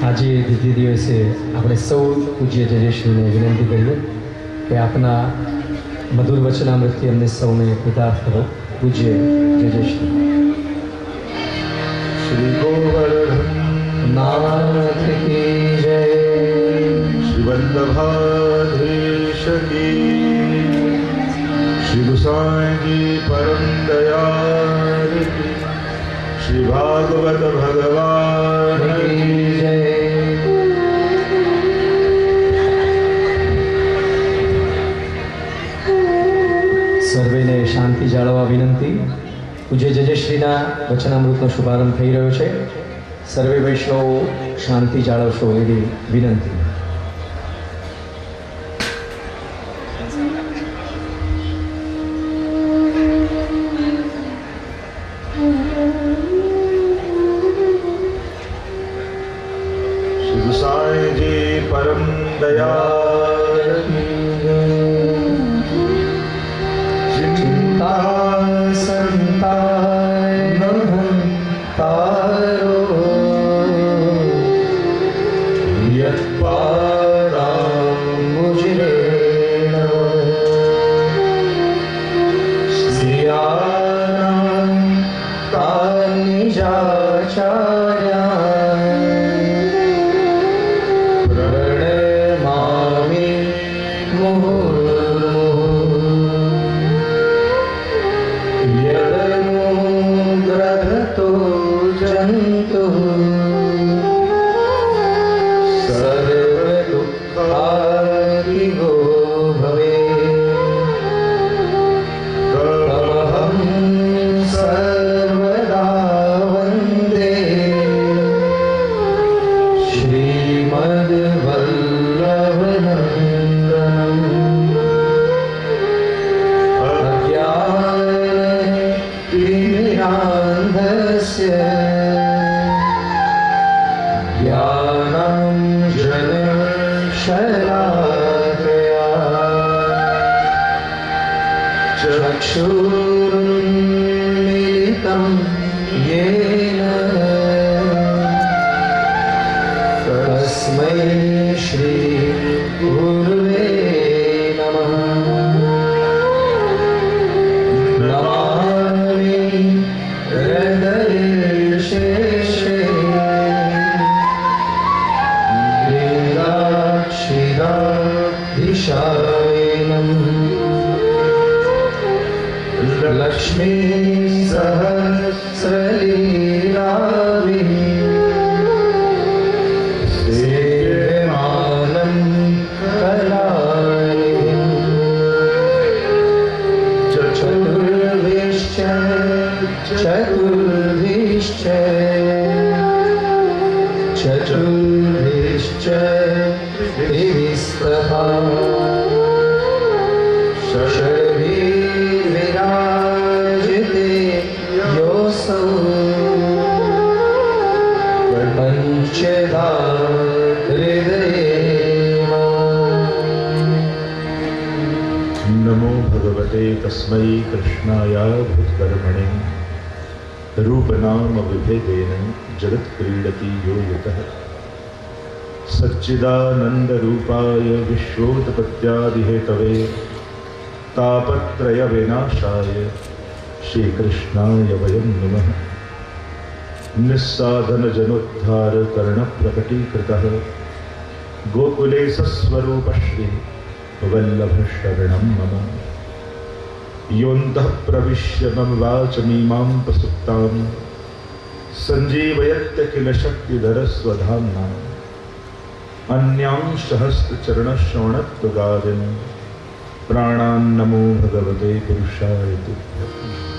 આજે દ્વિતીય દિવસે આપણે સૌ પૂજ્ય જયશ્રીને વિનંતી કરીએ કે આપના મધુર વચનામૃતથી અમને સૌને કૃતાર્થ કરો. પૂજ્ય જયશ્રી. श्री गोवर्धननाथ की जय. श्री वल्लभाधीश की. श्री गोसाई जी परम दयाल की. श्री भागवत भगवान की जय. સર્વેને શાંતિ જાળવવા વિનંતી. પૂજ્ય જયશ્રીના વચનામૃતનો શુભારંભ થઈ રહ્યો છે. સર્વે વૈષ્ણવો શાંતિ જાળવશો એવી વિનંતી. श्री गोसाई जी परम दयाल की. चिंता संताय नहं तारो यत्पादाम्बुजरेण स्त्रियाणां तान्निजाचार्यान् प्रणमामि मुहुर्मुहुः. यदनुग्रहतो जन्तुः सर्वदुःखार्तिगो भवेत्. तमहं सर्वदा वन्दे श्रीमद्वल्लभनन्दनम्. अज्ञानतिमिरान्धस्य ज्ञानाञ्जनशलाकया चक्षुरुन्मीलितं येन तस्मै श्री गुरुवे नमः. नमामि हृदयशेषे लीलाक्षिराधिशायनम्. लक्ष्मी सहस्रलीलाभिः सेव्यमानं कलानिधिम्. चतुर्भिश्च चतुर्भिश्च चतुर्भिश्च दिविस्तथा षड्भिर्विराजते योऽसौ पञ्चधा हृदये मम. नमो भगवते तस्मै कृष्णाय भूतकर्मणे. रूपनाम विभेदेन जगत् क्रीडति यो यतः. सच्चिदानंद रूपाय विश्वोत्पत्त्यादिहेतवे तापत्रय विनाशाय श्रीकृष्णाय वयं नमः. निस्साधन जनोद्धार कर्ण प्रकटीकृतः गोकुले सस्वरूप श्री वल्लभ शरणं मम. योऽन्तः प्रविश्य मम वाचमीमां प्रसुप्तां सञ्जीवयत्यखिल शक्तिधर स्वधाम्ना. अन्यांश हस्तचरणश्रवणत्वगादिन् प्राणान् नमो भगवते पुरुषाय तुभ्यम्.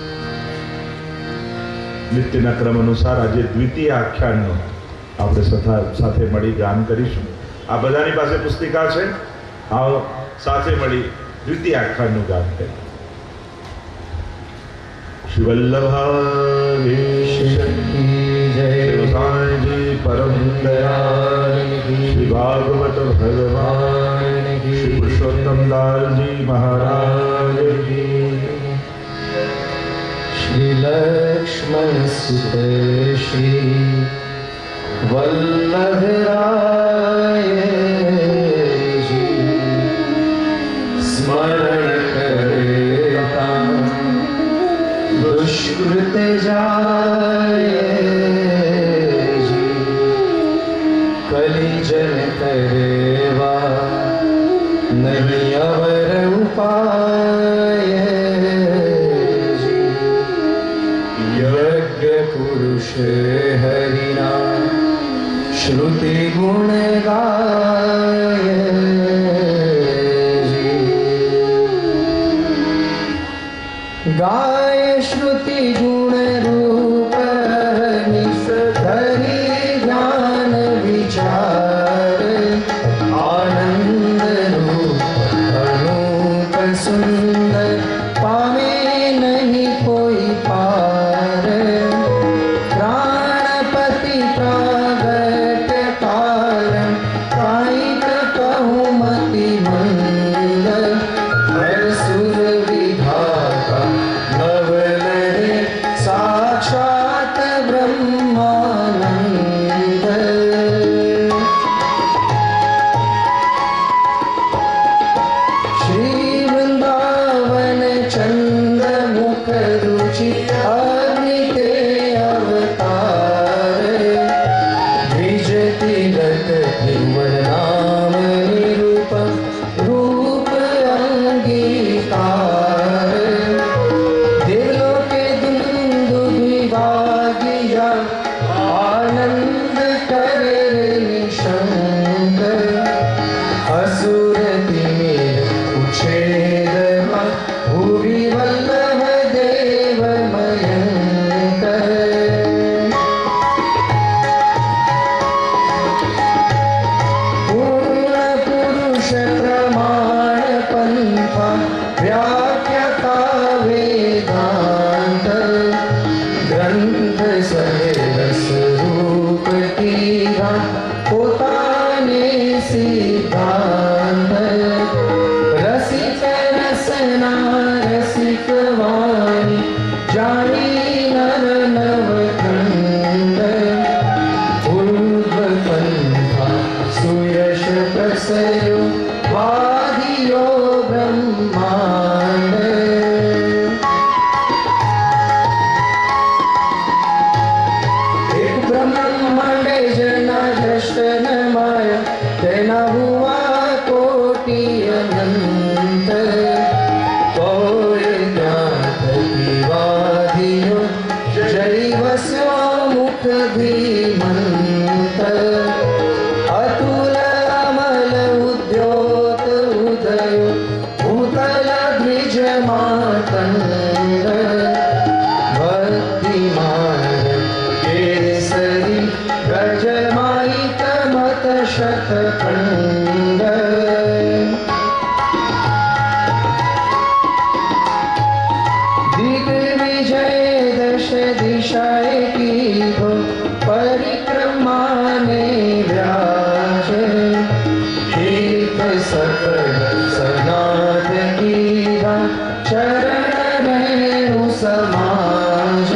નિત્યના ક્રમ અનુસાર આજે દ્વિતીય આખ્યાનનો આપણે સાથે મળી ગાન કરીશું. આ બધાની પાસે પુસ્તિકા છે. આવો સાથે મળી દ્વિતીય આખ્યાનનું ગાન કરીએ. શ્રી વલ્લભાધીશ की जय. गोसाई जी परम दयाल की. श्री भागवत भगवान की. श्री पुरुषोत्तम दास जी महाराज की. श्री लक्ष्मण सुत श्री वल्लभ हरिना श्रुति गुण गाय गाय श्रुति गुण रूप निस धरि ज्ञान विचार आनंद रूप अनूप सुंदर पावे नहीं कोई पार प्राणपति प्रागट कारण कायिक बहुमति मंगल हर सुर विधाता नवलरे साक्षात ब्रह्मानंद श्री वृंदावन चंद मुख रुचि अग्नि के अवतार द्विज तीरथ त्रिवन नाम निरूप रूप अंगीकार देवलोके दुंदु विभागिया आनंद करे निशंक असुर तिमिर उच्छेद भूरि वल्लभ देव मयंक पूर्ण पुरुष प्रमाण पंथा व्याख्याता वेदांत ग्रंथ सहरस रूप कीरा पोताने सिद्धांत रसिक रसना रसिक वाणी जानी नर नवखंड पूर्व पंथा सुयश प्रसयो वादियो ब्रह्मांड एक ब्रह्मांड जना दर्शन माया तेना हुआ कोटि अनंत कोय ज्ञात विवादियो जैव मुख धीमंत अतुल अमल उद्योत उदयो भूतल द्विज मातंग भक्तिमान केसरी गजमायिक मत शतखंड दिग्विजय दश दिशाए की हो परिक्रमा ने व्याज एक सकल सनाथ कीरा चरण रेणु समाज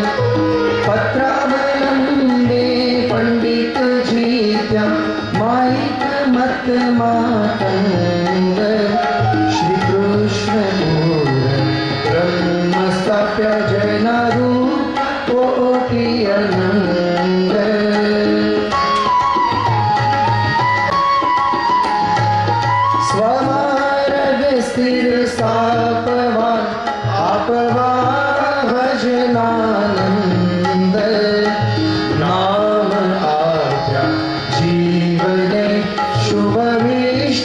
पत्रावलंबे पंडित जीत्या माइक मत मातंग श्री कृष्ण ब्रह्म स्थाप्य जना रूप कोटि अनंग स्वमार्ग स्थिर स्थापवान आपवा भजनानंद नाम आज्ञा जीवने शुभ विष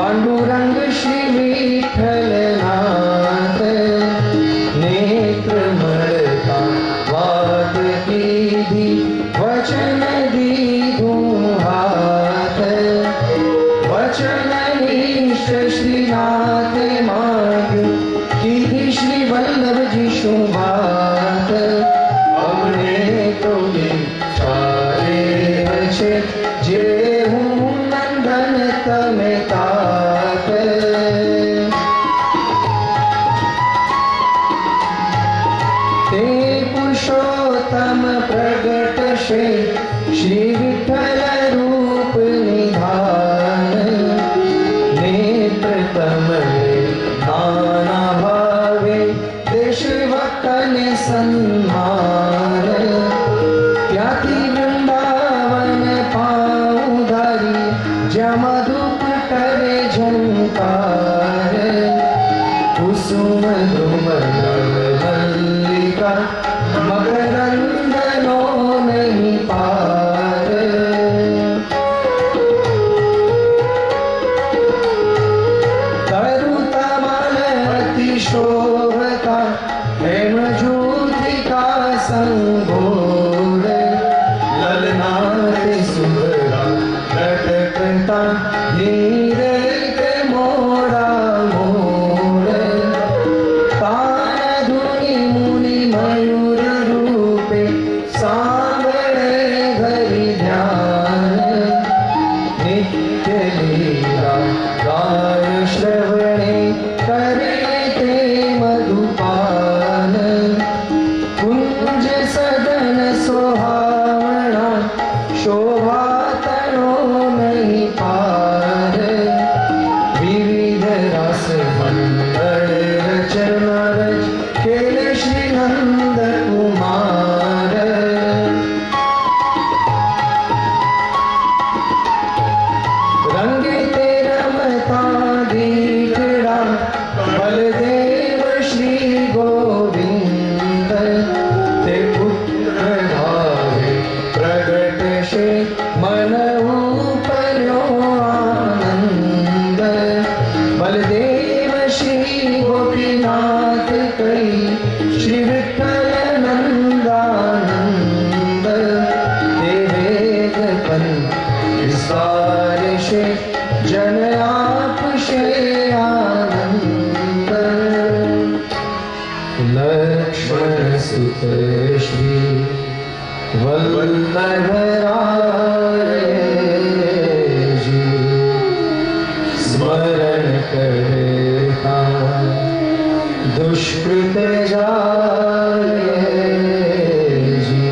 पांडुरंग श्री विठ्ठलनाथ नेत्र मळता वात कीधी वचन दीधु हाथ वचन निष्ठ श्रीनाथ माग कीधी श्री वल्लभ जी शुभात अमने तो चारे छे जे हूँ नंदन तमे तात ते पुरुषोत्तम प्रगट शे श्री विठ्ठल रूप निधान नेत्र तमले नाना भावे देश भक्तने सन्मान त्याथी वृंदावन पाऊं धारी जमधुप करे झंकार कुसुम धूम मल्लिका मकरंदनो नहीं पार तरु तमल अति शोभता हेम ज्योतिका संघोर ललनाथ सुभगा लटकता हीरे के मोड़ा मोर तान धुनि मुनि मयूर रूपे सांगड़े घरि ध्यान नित्य लीला गाय श्रवणे करे ते मधुपान कुंज सदन सोहावना शोभा तनो नहीं पार विविध रस मंडल रचना रच खेल श्री नंद कुमार रंगे ते रमता दीकड़ा बलदेव श्री गोविंद ते पुत्र भावे प्रगट शे मनहु पर्यो आनंद बलदेव श्री गोपीनाथ कई श्री विठ्ठल नंदानंद ते वेद पंथ विस्तार शे जन आप शे आनंद लक्ष्मण सुत श्री वल्लभराय जी स्मरण करता दुष्कृत जाय जी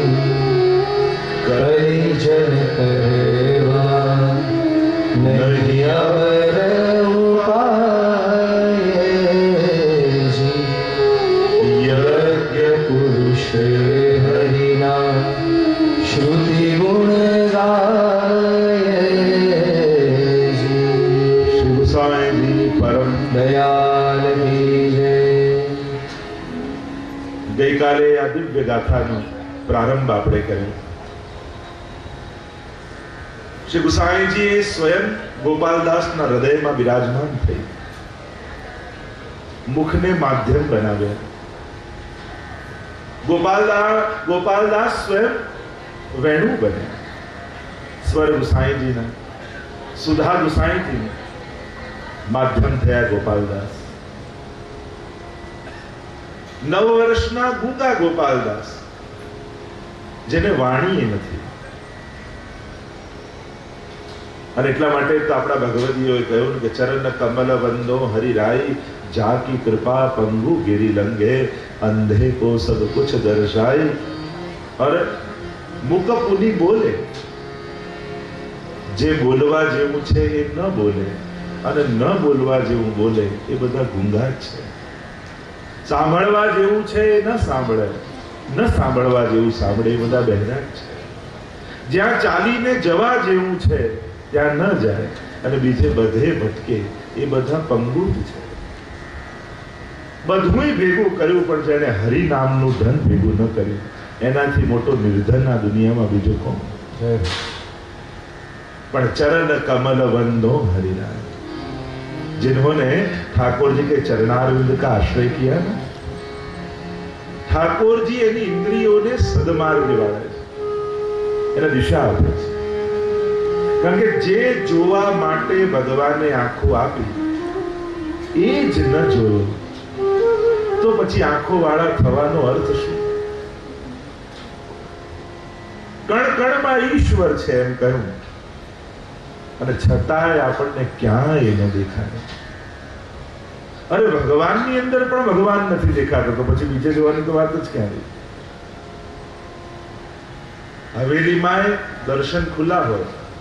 कई जन करवा नहीं अवर उपाय जी यज्ञ पुरुष हरिना श्रुति गुण गाय जी श्री गोसाई जी परम दयाल कीजे ગઈકાલે આ દિવ્ય ગાથાનો પ્રારંભ આપણે કર્યો. શ્રી ગુસાઈજીએ સ્વયં ગોપાલદાસના હૃદયમાં બિરાજમાન થઈ મુખને માધ્યમ બનાવ્યા. ગોપાલદાસ સ્વયં વેણુ બન્યા. સ્વર ગુસાઈજીના સુધા ગુસાઈજી માધ્યમ થયા ગોપાલદાસ. 9 વર્ષના ગૂંગા ગોપાલદાસ જેને વાણીએ નથી. અને એટલા માટે તો આપણા ભગવદીઓએ કહ્યું કે ચરણ કમલ વંદો હરિરાઈ જાકી કૃપા પંગુ ગિરી લંઘે અંધે કો સબ કુછ દર્શાઈ. और મુક પુની બોલે જે બોલવા જેવું છે એ ન બોલે અને ન બોલવા જેવું બોલે એ બધા ગુંગા છે. સાંભળવા જેવું છે એ ન સાંભળે, ન સાંભળવા જેવું સાંભળે એ બધા બહેરા છે. જ્યાં ચાલીને જવા જેવું છે ત્યાં ન જાય અને બીજે બધે ભટકે એ બધા પંગુ જ છે. બધુંય ભેગું કર્યું પણ જેણે હરિ નામનું ધન ભેગું ન કર્યું એનાથી મોટો નિર્ધન આ દુનિયામાં બીજો કોણ? પણ ચરણ કમલ વંદો હરિનામ. जिन्होंने ठाकुर जी के चरणारविंद का आश्रय किया ना, ठाकुर जी एनी इंद्रियों ने सदमार्ग निवाड़े एना दिशा आपे छे। कारण के जे जोवा माटे भगवाने आंखों आपी ए ज न जोयो तो पछी आंखों वाळा थवानो अर्थ शुं? कण कणमां ईश्वर छे एम कहूं અને છતાંય આપણને ક્યાંય ન દેખાય। અરે ભગવાનની અંદર પણ ભગવાન નથી દેખાતો તો પછી બીજે જોવાની તો વાત જ ક્યાં રહી? હવેલીમાં દર્શન ખુલ્લા હોય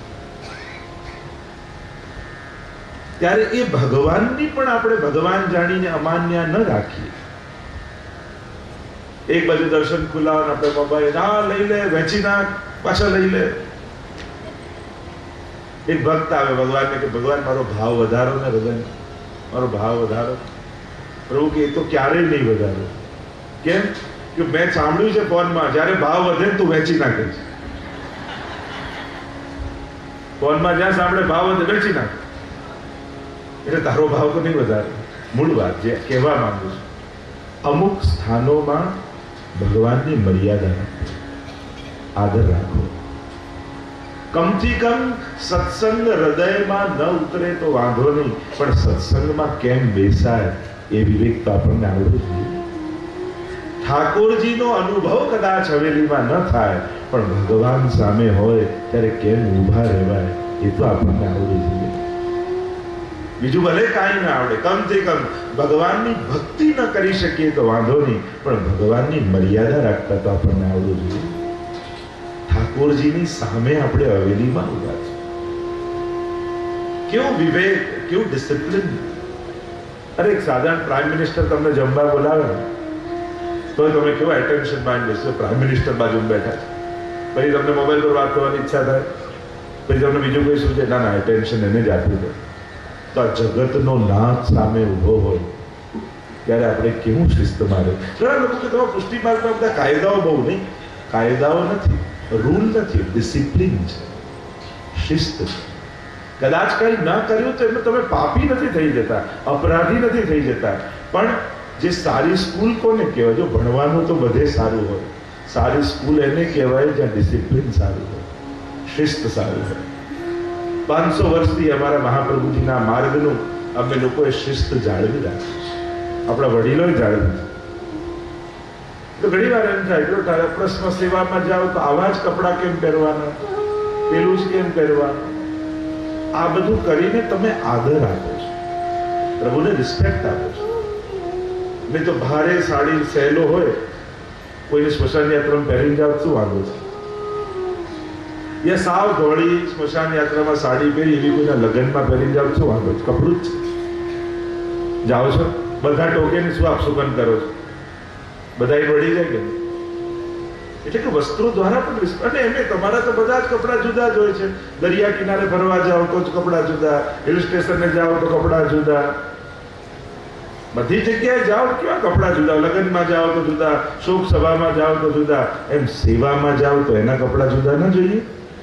ત્યારે એ ભગવાનની પણ આપણે ભગવાન જાણીને અમાન્ય ન રાખીએ। એક બાજુ દર્શન ખુલ્લા હોય આપણે મોબાઈલ ના લઈ લે, વેચી નાખ, પાછા લઈ લે। एक भक्त आवे भगवान ने कि भगवान मारो भाव वधारो ने हृदय मारो भाव वधारो। प्रभु के तो क्यारे नहीं वधारो। केम कि मैं सांभळ्युं छे फोन में ज्यारे भाव वधे तो वेची नाखे। फोन में ज्यां सांभळे भाव वधे वेची नाख એટલે તારો ભાવ તો નહીં વધારે। મૂળ વાત જે કહેવા માંગુ છું, અમુક સ્થાનોમાં ભગવાનની મર્યાદા રાખો, આદર રાખો। कम थी कम सत्संग हृदय में न उतरे तो वांधो नहीं, पण सत्संग में केम बेसाय ए विवेक तो आपने आवडવું જોઈએ। ठाकुर जी नो अनुभव कदाच हवेली में न थाय पण भगवान सामे होय त्यारे केम ऊभा रहेवाय ए तो आपने आवडવું જોઈએ। बीजू भले काई न आवडे, कम थी कम भगवान नी भक्ति न करी शकीए तो वांधो नहीं, पण भगवान नी मर्यादा राखता तो आपने आवडવું જોઈએ। ठाकुर जी ની સામે આપણે હવેલીમાં ઉભા છે, કેવું વિવેક, કેવું ડિસિપ્લિન। અરે એક સાધારણ પ્રાઇમ મિનિસ્ટર તમને જમવા બોલાવે તો તમે કેવા એટેન્શન માં બેસો, પ્રાઇમ મિનિસ્ટર બાજુમાં બેઠા છે, પછી તમને મોબાઈલ પર વાત કરવાની ઈચ્છા થાય, પછી તમને બીજું કોઈ શું છે, ના ના એટેન્શન એને જ આપી દો। તો આ જગતનો નાથ સામે ઉભો હોય ત્યારે આપણે કેવું શિસ્તમાં રહે। ઘણા લોકો કે તમારા પુષ્ટિ માર્ગમાં બધા કાયદાઓ બહુ નહીં, કાયદાઓ નથી, रूल नहीं, डिसिप्लिन शिस्त। कदाच कई न कर्यु तो एम तमे पापी नहीं थई जता, अपराधी नहीं थई जता, पण जे सारी स्कूल कोने कहेवाय? जो भणवानुं तो बधे सारू होय, सारी स्कूल एने कहेवाय ज्यां डिसिप्लिन सारू होय, शिस्त सारू होय। 500 वर्षथी अमारा महाप्रभुजीना मार्गनुं अमे लोकोए शिस्त जाळवी राखी, आपणा वडीलोए जाळवी। तो घणी वार एम थाय जो प्रश्न सेवा में जाओ तो आवा ज कपड़ा केम पहेरवाना, पेलुं ज केम पहेरवानुं, आ बधुं करीने तमे आदर आपो छो, प्रभुने रिस्पेक्ट आपो छो। नहीं तो भारे साड़ी सहेलो होय कोईने स्मशान यात्रा में पहेरीने जाओ शुं वांधो छे? या साव धोળી स्मशान यात्रा में साड़ी पहेरी एवी कोईना लग्न में पहेरीने जाओ शुं वांधो छे? कपड़ुं ज छे। जाओ छो बधा टोके ने शुं आप सुगंध करो छो? बधाई बढ़ी जाए के એટલે કે વસ્ત્રો દ્વારા પણ અને એમે તમારા તો બધા જ કપડા જુદા જ હોય છે। દરિયા કિનારે ફરવા જાઓ તો જ કપડા જુદા, હિલ સ્ટેશને જાઓ તો કપડા જુદા, બધી જગ્યાએ જાઓ તો કેવા કપડા જુદા, લગ્નમાં જાઓ તો જુદા, શોક સભામાં જાઓ તો જુદા, એમ સેવામાં જાઓ તો એના કપડા જુદા ન જોઈએ?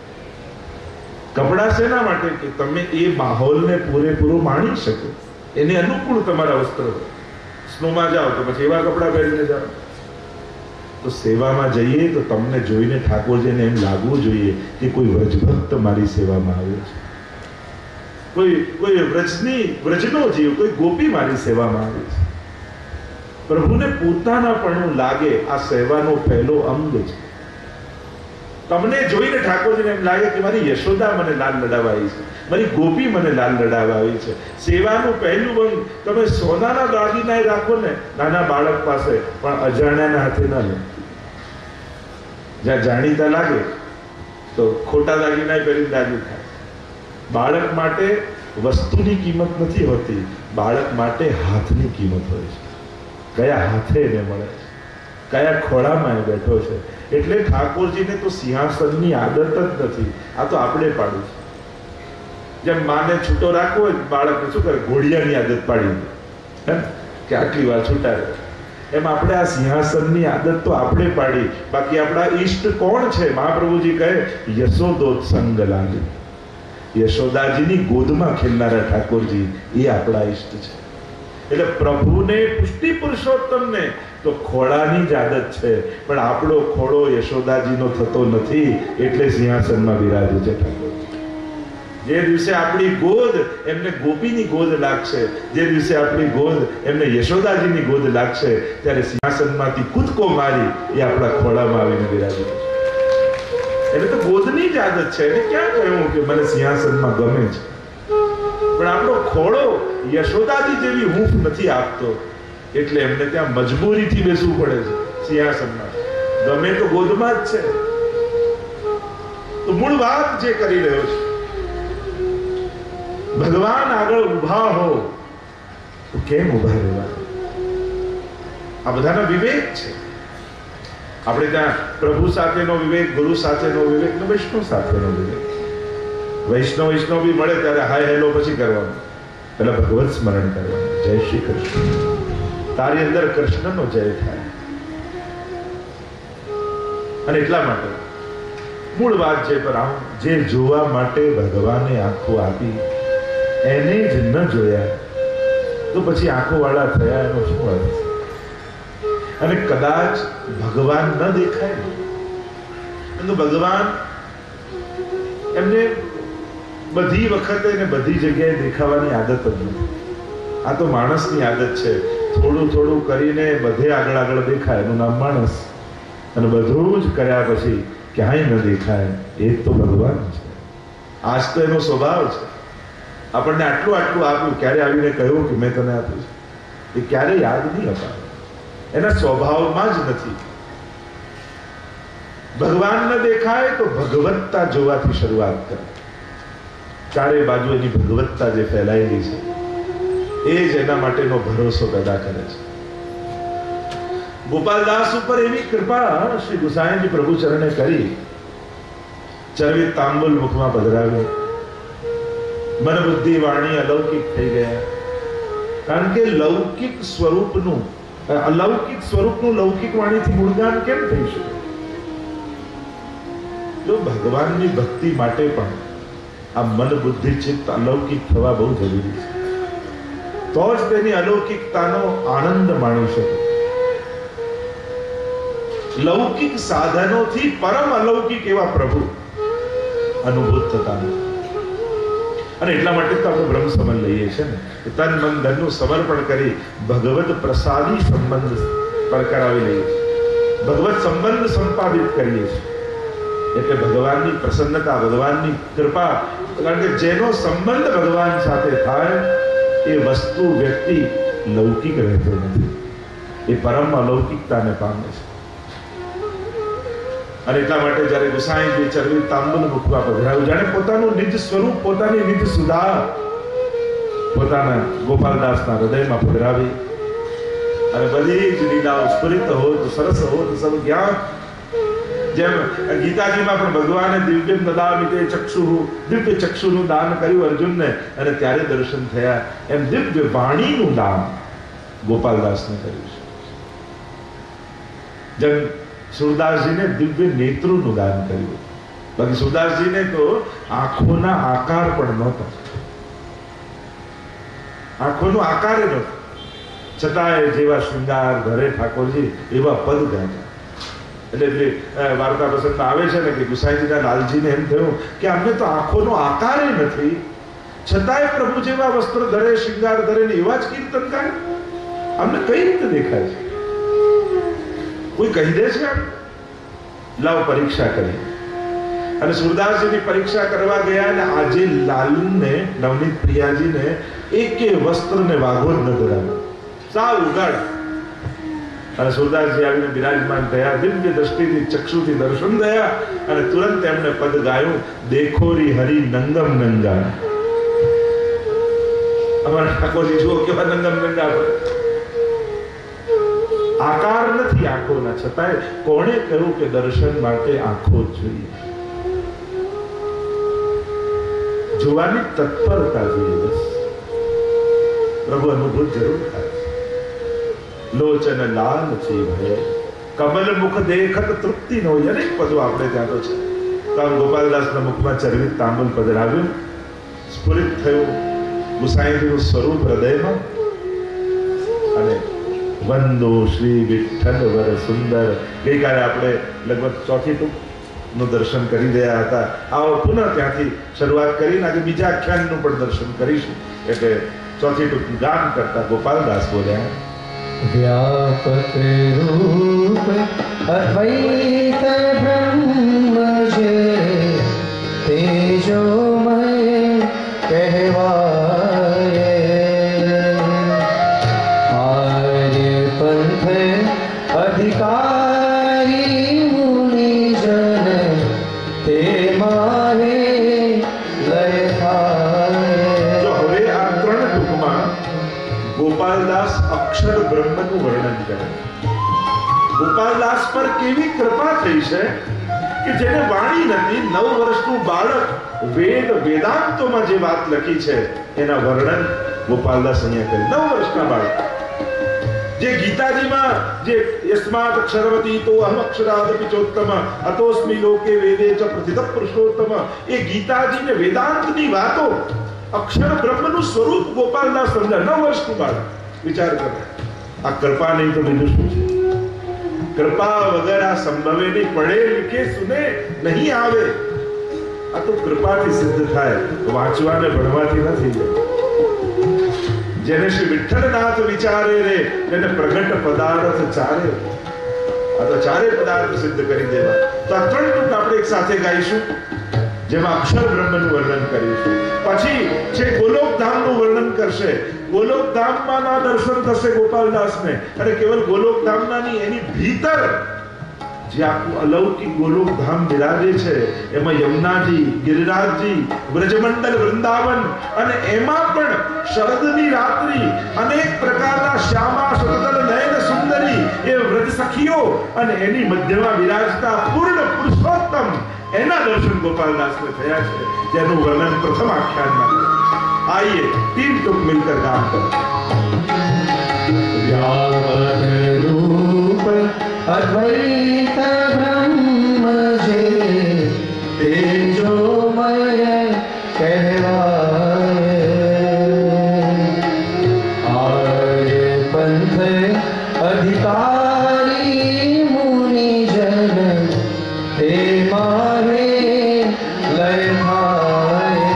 કપડા શેના માટે? કે તમે એ માહોલને પૂરેપૂરો માણી શકો, એને અનુકૂળ તમારા વસ્ત્રો હોય। સ્નોમાં જાઓ તો પછી એવા કપડા પહેરીને જાઓ। તો સેવામાં જઈએ તો તમને જોઈને ઠાકોરજીને એમ લાગવું જોઈએ કે કોઈ વ્રજભક્ત મારી સેવામાં આવ્યો છે, કોઈ વ્રજનો જીવ, કોઈ ગોપી મારી સેવામાં આવે છે। પ્રભુને પોતાનાપણું લાગે આ સેવાનો પહેલો અંગ છે। તમને જોઈને ઠાકોરજીને એમ લાગે કે મારી યશોદા મને લાલ લડાવવા આવી છે, મારી ગોપી મને લાલ લડાવવા આવી છે। સેવાનું પહેલું અંગ તમે સોનાના દાગીના રાખો ને નાના બાળક પાસે, પણ અજાણ્યાના હાથે ન લો। જ્યાં જાણીતા લાગે તો ખોટા દાગીના પહેરીને દાગી થાય। બાળક માટે વસ્તુની કિંમત નથી હોતી, બાળક માટે હાથની કિંમત હોય છે। કયા હાથે એને મળે છે, કયા ખોળામાં એ બેઠો છે। એટલે ઠાકોરજીને તો સિંહાસનની આદત જ નથી, આ તો આપણે પાડ્યું છે। જેમ માને છૂટો રાખવો હોય બાળકને શું કરે, ઘોડિયાની આદત પાડી દે કે આટલી વાર છૂટા રહે, એમ આપણે આ સિંહાસનની આદત તો આપણે પાડી। બાકી આપણા ઈષ્ટ કોણ છે? મહાપ્રભુજી કહે યશોદોત્સંગ લાલી, યશોદાજીની ગોદમાં ખેલનારા ઠાકોરજી એ આપણા ઈષ્ટ છે. એટલે પ્રભુને પુષ્ટિ પુરુષોત્તમને તો ખોળાની જ આદત છે, પણ આપણો ખોળો યશોદાજીનો થતો નથી, એટલે સિંહાસનમાં બિરાજે છે ઠાકોર. જે દિવસે આપણી ગોદ એમને ગોપીની ગોદ લાગશે, જે દિવસે આપણી ગોદ એમને યશોદાજીની ગોદ લાગશે, ત્યારે સિંહાસનમાંથી કૂદકો મારી એ આપણા ખોળામાં આવીને બિરાજે. એટલે તો ગોદની જ આદત છે. એને ક્યાં કહ્યું કે મને સિંહાસનમાં ગમે છે, પણ આપણો ખોળો યશોદાજી જેવી હૂંફ નથી આપતો, એટલે એમને ત્યાં મજબૂરીથી બેસવું પડે છે સિંહાસનમાં. ગમે તો ગોદમાં જ છે. તો મૂળ વાત જે કરી રહ્યો છે, ભગવાન આગળ ઉભા હો તો કેમ ઉભા રહેવા? આ બધાનો વિવેક છે. આપણે ત્યાં પ્રભુ સાથેનો વિવેક, ગુરુ સાથેનો વિવેક, વૈષ્ણવ સાથેનો વિવેક. વૈષ્ણવ બી મળે ત્યારે હાય હેલો પછી કરવાનું, પેલા ભગવત સ્મરણ કરવાનું. જય શ્રી કૃષ્ણ, તારી અંદર કૃષ્ણનો જય થાય. અને એટલા માટે મૂળ વાત છે, પર જે જોવા માટે ભગવાને આંખો આપી એને જ ન જોયા તો પછી આંખો વાળા થયા એનો શું અર્થ? અને કદાચ ભગવાન ન દેખાય તો ભગવાન એમને બધી વખતે ને બધી જગ્યાએ દેખાવાની આદત જ નથી. આ તો માણસની આદત છે. થોડું થોડું કરીને બધે આગળ દેખાય, એનું નામ માણસ. અને બધું જ કર્યા પછી ક્યાંય ન દેખાય, એ તો ભગવાન છે. આજ તો એનો સ્વભાવ છે. આપણને આટલું આપ્યું, ક્યારે આવીને કહ્યું કે મેં તને આપ્યું છે? એ ક્યારે યાદ નહીં અપાવે, એના સ્વભાવમાં જ નથી. ભગવાન ન દેખાય તો ભગવત્તા જોવાથી શરૂઆત કરે. ચારે બાજુ એની ભગવત્તા જે ફેલાયેલી છે એ જ એના માટેનો ભરોસો પેદા કરે છે. ગોપાલદાસ ઉપર એવી કૃપા શ્રી ગુસાઈજી પ્રભુ ચરણે કરી, ચરવિત તાંબુલ મુખમાં પધરાવી, મન બુદ્ધિ વાણી અલૌકિક થઈ ગયા. કારણ કે લૌકિક સ્વરૂપનું અલૌકિક સ્વરૂપનું લૌકિક વાણીથી ગુણગાન કેમ થઈ શકે? જો ભગવાનની ભક્તિ માટે પણ આ મન બુદ્ધિ ચિત્ત અલૌકિક થવા બહુ જરૂરી છે, તો જ તેની અલૌકિકતાનો આનંદ માણી શકે. લૌકિક સાધનોથી પરમ અલૌકિક એવા પ્રભુ અનુભૂત થતા નથી. અને એટલા માટે તો આપણે બ્રહ્મ સંબંધ લઈએ છીએ ને, તન મન ધનનું સમર્પણ કરી ભગવત પ્રસાદી સંબંધ પર કરાવી લઈએ છીએ, ભગવત સંબંધ સંપાદિત કરીએ છીએ. એટલે ભગવાનની પ્રસન્નતા, ભગવાનની કૃપા. કારણ કે જેનો સંબંધ ભગવાન સાથે થાય એ વસ્તુ વ્યક્તિ લૌકિક રહેતો નથી, એ પરમ અલૌકિકતાને પામે છે. અને એટલા માટે જયારે ગુસાઈજી ચરવી તાંબુલ મુખમાં પધરાવ્યું, જાણે પોતાનું નિજ સ્વરૂપ, પોતાની નિજ સુધા પોતાના ગોપાલદાસના હૃદયમાં પધરાવી, અને બધી જ લીલાઓ સ્ફુરિત હોત, સરસ હોત, સબ જ્ઞાન. જેમ ગીતાજીમાં પણ ભગવાને દિવ્ય દદામિતે ચક્ષુઃ, દિવ્ય ચક્ષુનું દાન કર્યું અર્જુનને, અને ત્યારે દર્શન થયા. એમ દિવ્ય વાણીનું દાન ગોપાલદાસને કર્યું છે. જેમ સુરદાસજીને દિવ્ય નેત્રોનું દાન કર્યું. બાકી સુરદાસજીને તો આંખોના આકાર પણ નહોતા, આંખોનો આકાર નહોતો, છતાંય જેવા શૃંગાર ધરે ઠાકોરજી એવા પદ ગાતા. એટલે વાર્તા પ્રસંગમાં આવે છે ને કે ગુસાઈજીના લાલજીને એમ થયું કે અમને તો આંખોનો આકાર નથી, છતાંય પ્રભુ જેવા વસ્ત્ર ધરે, શૃંગાર ધરે ને એવા જ કીર્તનકાર અમને કઈ રીતે દેખાય છે? કોઈ કહી દે છે? લાવ પરીક્ષા કરી. અને સુરદાસજીની પરીક્ષા કરવા ગયા, અને આજે લાલને, નવનીત પ્રિયાજીને એકે વસ્ત્રને વાઘો જ ન ધરાવ્યો, સાવ ઉગાડ. અને સુરદાસજી આવીને બિરાજમાન થયા, દિવ્ય દ્રષ્ટિથી ચક્ષુથી દર્શન થયા, અને તુરંત એમને પદ ગાયું, દેખોરી હરી નંગમ નંગા. અમારા ઠાકોરજી જુઓ કેવા નંગમ નંગા પડે. આકાર નથી આંખોના, છતાંય કોણે કહ્યું કે દર્શન માટે આંખો જોઈએ? જોવાની તત્પરતા જોઈએ, બસ. પ્રભુ અનુભૂત જરૂર થાય. લોચન લાલ છે ભય, કમલ મુખ દેખત તૃપ્તિ નો. અનેક પદો આપણે ત્યાં તો છે. તો આમ ગોપાલદાસના મુખમાં ચરવિત તાંબુલ પધરાવ્યું, સ્ફુરિત થયું ગુસાઈજીનું સ્વરૂપ હૃદયમાં અને વંદો શ્રી વિઠ્ઠલ વર સુંદર. ગઈકાલે આપણે લગભગ ચોથી ટૂંકનું દર્શન કરી રહ્યા હતા. આવો પુનઃ ત્યાંથી શરૂઆત કરીને આજે બીજા આખ્યાનનું પણ દર્શન કરીશું. એટલે ચોથી ટૂંકનું ગાન કરતા ગોપાલદાસ બોલ્યા, व्यापक रूप अद्वैत ब्रह्म जे तेजोमय कहवाये. आर्य पंथ अधिकारी मुनिजन ते माहे लय थाये. તો હવે આ ત્રણ ટૂંકમાં ગોપાલદાસ અક્ષર બ્રહ્મનું વર્ણન કરે. ગોપાલદાસ પર કેવી કૃપા થઈ છે કે જેને વાણી નથી, 9 વર્ષનું બાળક વેદ વેદાંતોમાં જે વાત લખી છે એના વર્ણન ગોપાલદાસ અહીંયા કરે. 9 વર્ષના બાળક જે ગીતાજીમાં જે યસ્માત અક્ષરવતી તો અહમ અક્ષરાદપી ચોત્તમ અતોસ્મિ લોકે વેદે ચ પ્રથિત પુરુષોત્તમ, એ ગીતાજી ને વેદાંતની વાતો અક્ષર બ્રહ્મનું સ્વરૂપ ગોપાલદાસ સમજાય. 9 વર્ષનું બાળક. વિચાર કરો, આ કૃપા નહીં તો બીજું શું છે? કૃપા વગર આ સંભવે નહીં. પડે લીખે સુને નહીં આવે. આ તો કૃપાથી સિદ્ધ થાય, વાંચવાને ભણવાથી નથી. જેને શ્રી વિઠ્ઠલનાથ વિચારે રે તેને પ્રગટ પદાર્થ ચારે. આ તો ચારે પદાર્થ સિદ્ધ કરી દેવા. તો આ ત્રણ ટૂંક આપણે એક સાથે ગાઈશું, જેમાં અક્ષર બ્રહ્મનું વર્ણન કરીશું. પછી છે ગોલોકધામનું વર્ણન કરશે. ગોલોકધામમાં ના દર્શન થશે ગોપાલદાસને, અને કેવલ ગોલોકધામના નહીં, એની ભીતર જે આખું અલૌકિક ગોલોકધામ બિરાજે છે, એમાં યમુનાજી, ગિરિરાજજી, બ્રજમંડલ, વૃંદાવન, અને એમાં પણ શરદની રાત્રિ, અનેક પ્રકારના શ્યામા શતદલ નયન સુંદરી એ વ્રજ સખીઓ, અને એની મધ્યમાં વિરાજતા પૂર્ણ પુરુષોત્તમ, એના દર્શન ગોપાલદાસને થયા છે, જેનું વર્ણન પ્રથમ આખ્યાનમાં. આइए 3 टुक मिलकर गान करें. व्यापक रूप अद्वैत ब्रह्म जे तेजोमय कहवाये. आर्य पंथ अधिकारी मुनिजन ते माहे लय थाये.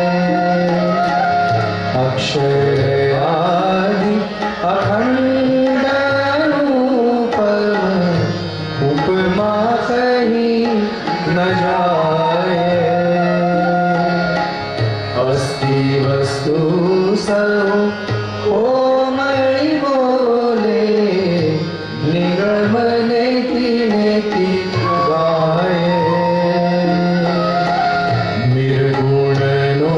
अक्षर आदि अखंड अनुपम उपमा कही न जाए. अस्थि वस्तु सर्व ओमय बोले निगम नेति नेति गाये. निर्गुणनो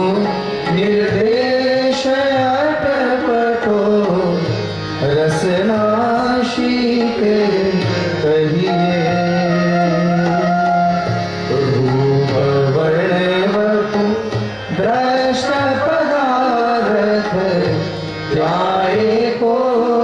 निर्देश अटपटो रसनाशी के कहिए. रूप वर्ण वपु द्रष्ट पदार्थ जाए को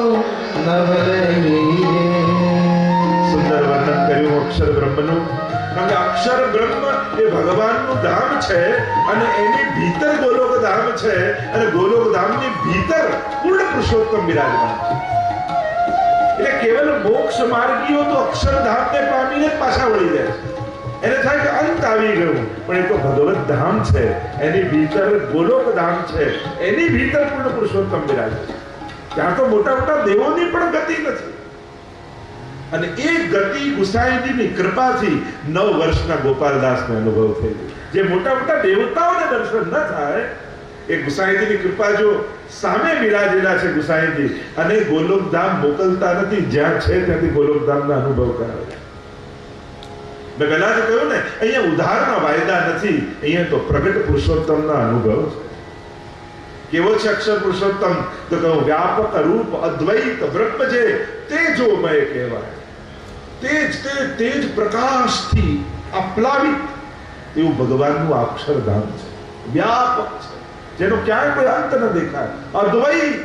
नवलइए. સુંદર વર્ણન કર્યું અક્ષર બ્રહ્મનું. કારણ કે અક્ષર બ્રહ્મ એ ભગવાનનું ધામ છે, અને એની ભીતર ગોલોક ધામ છે, અને ગોલોક ધામની ભીતર પૂર્ણ પુરુષોત્તમ બિરાજમાન છે. એટલે કેવલ મોક્ષ માર્ગીઓ તો અક્ષરધામને પામીને જ પાછા વળી જાય છે. એને થાય કે અંત આવી ગયું, પણ એ તો ભગવત ધામ છે, એની ભીતર ગોલોક ધામ છે, એની ભીતર પૂર્ણ પુરુષોત્તમ બિરાજે છે. ત્યાં તો મોટા મોટા દેવોની પણ ગતિ નથી, અને એ ગતિ ગુસાઈજીની કૃપાથી 9 વર્ષના ગોપાલદાસને અનુભવ થઈ ગયો. જે મોટા મોટા દેવતાઓને દર્શન ન થાય, એ ગુસાઈજીની કૃપા જો સામે બિરાજેલા છે ગુસાઈજી, અને ગોલોકધામ મોકલતા નથી, જ્યાં છે ત્યાંથી ગોલોકધામના અનુભવ કરાવે. મેં પહેલા જ કહ્યું ને, અહીંયા ઉધારના વાયદા નથી, અહીંયા તો પ્રગટ પુરુષોત્તમના અનુભવ છે. કેવો છે અક્ષર પુરુષોત્તમ? તો કહું વ્યાપક રૂપ અદ્વૈત બ્રહ્મ જે તેજોમય કહેવાય. તેજ પ્રકાશથી અપ્લાવિત એવું ભગવાનનું અક્ષરધામ છે. વ્યાપક છે, જેનો ક્યાંય કોઈ અંત ન દેખાય. અદ્વૈત,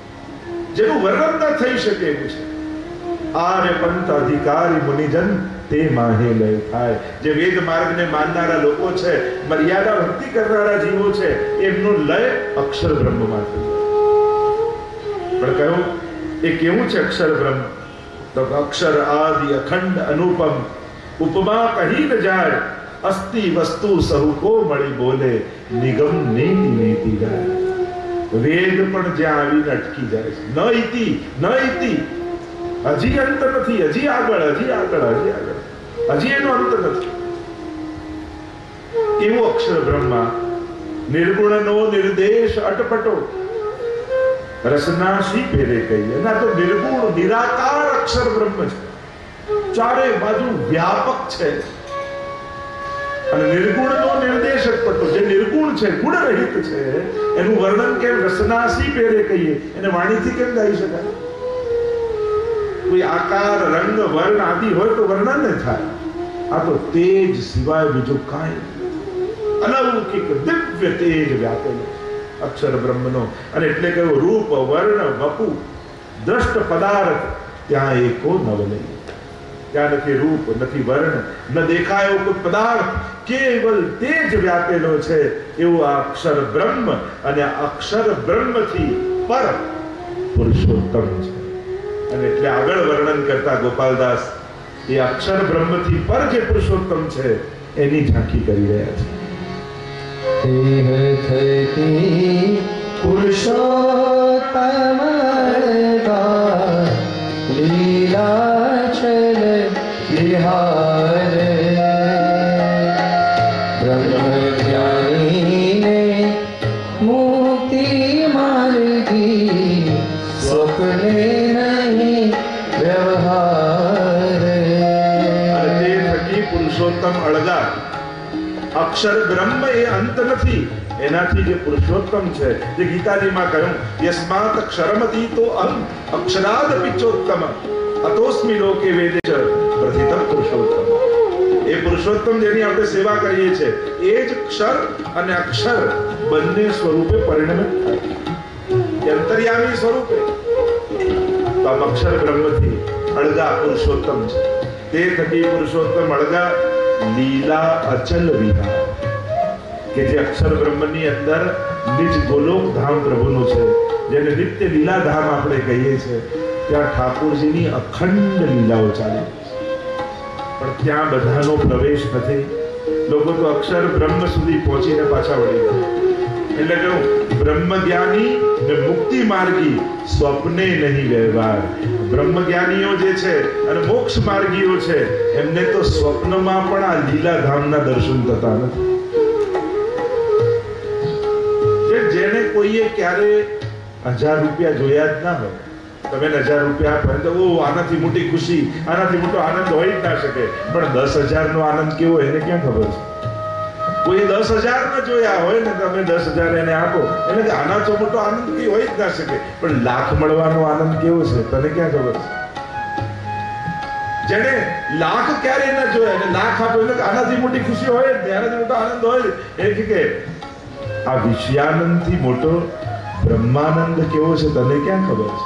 જેનું વર્ણન ન થઈ શકે એવું છે. આર્ય પંથ અધિકારી મુનિજન તે માહે લય થાય. જે વેદ માર્ગને માનનારા લોકો છે, મર્યાદા ભક્તિ કરનારા જીવો છે, એમનો લય અક્ષર બ્રહ્મમાં થઈ જાય. પણ કહ્યું એ કેવું છે અક્ષર બ્રહ્મ? તો અક્ષર આદિ અખંડ અનુપમ, ઉપમા કહી ન જાય, અસ્તિ વસ્તુ સહુ કો મળી બોલે, નિગમ નીતિ નીતિ જાય. વેદ પણ જ્યાં આવીને અટકી જાય છે. ન ઇતિ ન ઇતિ, હજી અંત નથી, હજી આગળ, હજી આગળ, હજી આગળ, હજી એનો અંત નથી. એવું અક્ષર બ્રહ્મા. નિર્ગુણનો નિર્દેશ અટપટો, રસનાશી ફેરે કહીએ ના તો નિર્ગુણ નિરાકાર અક્ષર બ્રહ્મ છે, ચારે બાજુ વ્યાપક છે. અને નિર્ગુણનો નિર્દેશ અટપટો, જે નિર્ગુણ છે, ગુણ રહિત છે, એનું વર્ણન કેમ રસનાશી ફેરે કહીએ? એને વાણીથી કેમ ગાઈ શકાય? કોઈ આકાર, રંગ, વર્ણ આદિ હોય તો વર્ણન ન થાય. આ તો તેજ સિવાય બીજું કાંઈ, અલૌકિક દિવ્ય તેજ વ્યાપેલો અક્ષર બ્રહ્મનો. અને એટલે કહ્યું રૂપ વર્ણ વપુ દ્રષ્ટ પદાર્થ ત્યાં એકો નવલય. ત્યાં નથી રૂપ, નથી વર્ણ, ન દેખાયો કોઈ પદાર્થ, કેવલ તેજ વ્યાપેલો છે. એવું આ અક્ષર બ્રહ્મ. અને અક્ષર બ્રહ્મથી પર પુરુષોત્તમ છે. અને એટલે આગળ વર્ણન કરતા ગોપાલદાસ એ અક્ષર બ્રહ્મથી પર જે પુરુષોત્તમ છે એની ઝાંખી કરી રહ્યા છે. પુરુષોત્તમ લીલા ચલ વિહાર, બ્રહ્મ જ્ઞાનીને મુક્તિ માર્ગી, સ્વપ્ને નહીં વ્યવહાર. અને તે થકી પુરુષોત્તમ અળગા. અક્ષર બ્રહ્મ એ અંત નથી, એનાથી જે પુરુષોત્તમ છે, જે ગીતાજીમાં કહ્યું યસ્માત અક્ષરમતી તો અક્ષરાદ પિચોત્તમ અતોસ્મિ લોકે વેદે ચ પ્રથિતમ પુરુષોત્તમ. એ પુરુષોત્તમ જેની આપણે સેવા કરીએ છીએ એ જ ક્ષર અને અક્ષર બંને સ્વરૂપે પરિણમિત થાય, અંતર્યામી સ્વરૂપે. તો આમ અક્ષર બ્રહ્મથી અળગા પુરુષોત્તમ છે. તે થકી પુરુષોત્તમ અળગા લીલા અચલ વિહાર, કે જે અક્ષર બ્રહ્મની અંદર નિજ ગોલોક ધામ પ્રભુનું છે, જેને નિત્ય લીલા ધામ આપણે કહીએ છીએ. ત્યાં ઠાકોરજીની અખંડ લીલાઓ ચાલે, પણ ત્યાં બધાનો પ્રવેશ નથી. લોકો તો અક્ષર બ્રહ્મ સુધી પહોંચીને પાછા વળી ગયા. એટલે કહ્યું બ્રહ્મ જ્ઞાની ને મુક્તિ માર્ગી, સ્વપ્ને નહીં વ્યવહાર. બ્રહ્મ જ્ઞાનીઓ જે છે અને મોક્ષ માર્ગીઓ છે, એમને તો સ્વપ્નમાં પણ આ લીલા ધામના દર્શન થતા નથી. જેને કોઈએ ક્યારે 1000 રૂપિયા જોયા જ ના હોય, તમે 1000 રૂપિયા આપો તો આનાથી મોટી ખુશી, આનાથી મોટો આનંદ હોય જ ના શકે. પણ 10,000 નો આનંદ કેવો એને ક્યાં ખબર છે? કોઈ 10,000 ન જોયા હોય ને તમે 10,000 એને આપો, એટલે કે આનાથી મોટો આનંદ કઈ હોય જ ના શકે. પણ લાખ મળવાનો આનંદ કેવો છે તને ક્યાં ખબર છે? જેને લાખ ક્યારે ન જોયા અને લાખ આપો એટલે આનાથી મોટી ખુશી હોય જ નહીં, આનાથી મોટો આનંદ હોય. એટલે કે આ વિષયાનંદ થી મોટો બ્રહ્માનંદ કેવો છે તને ક્યાં ખબર છે?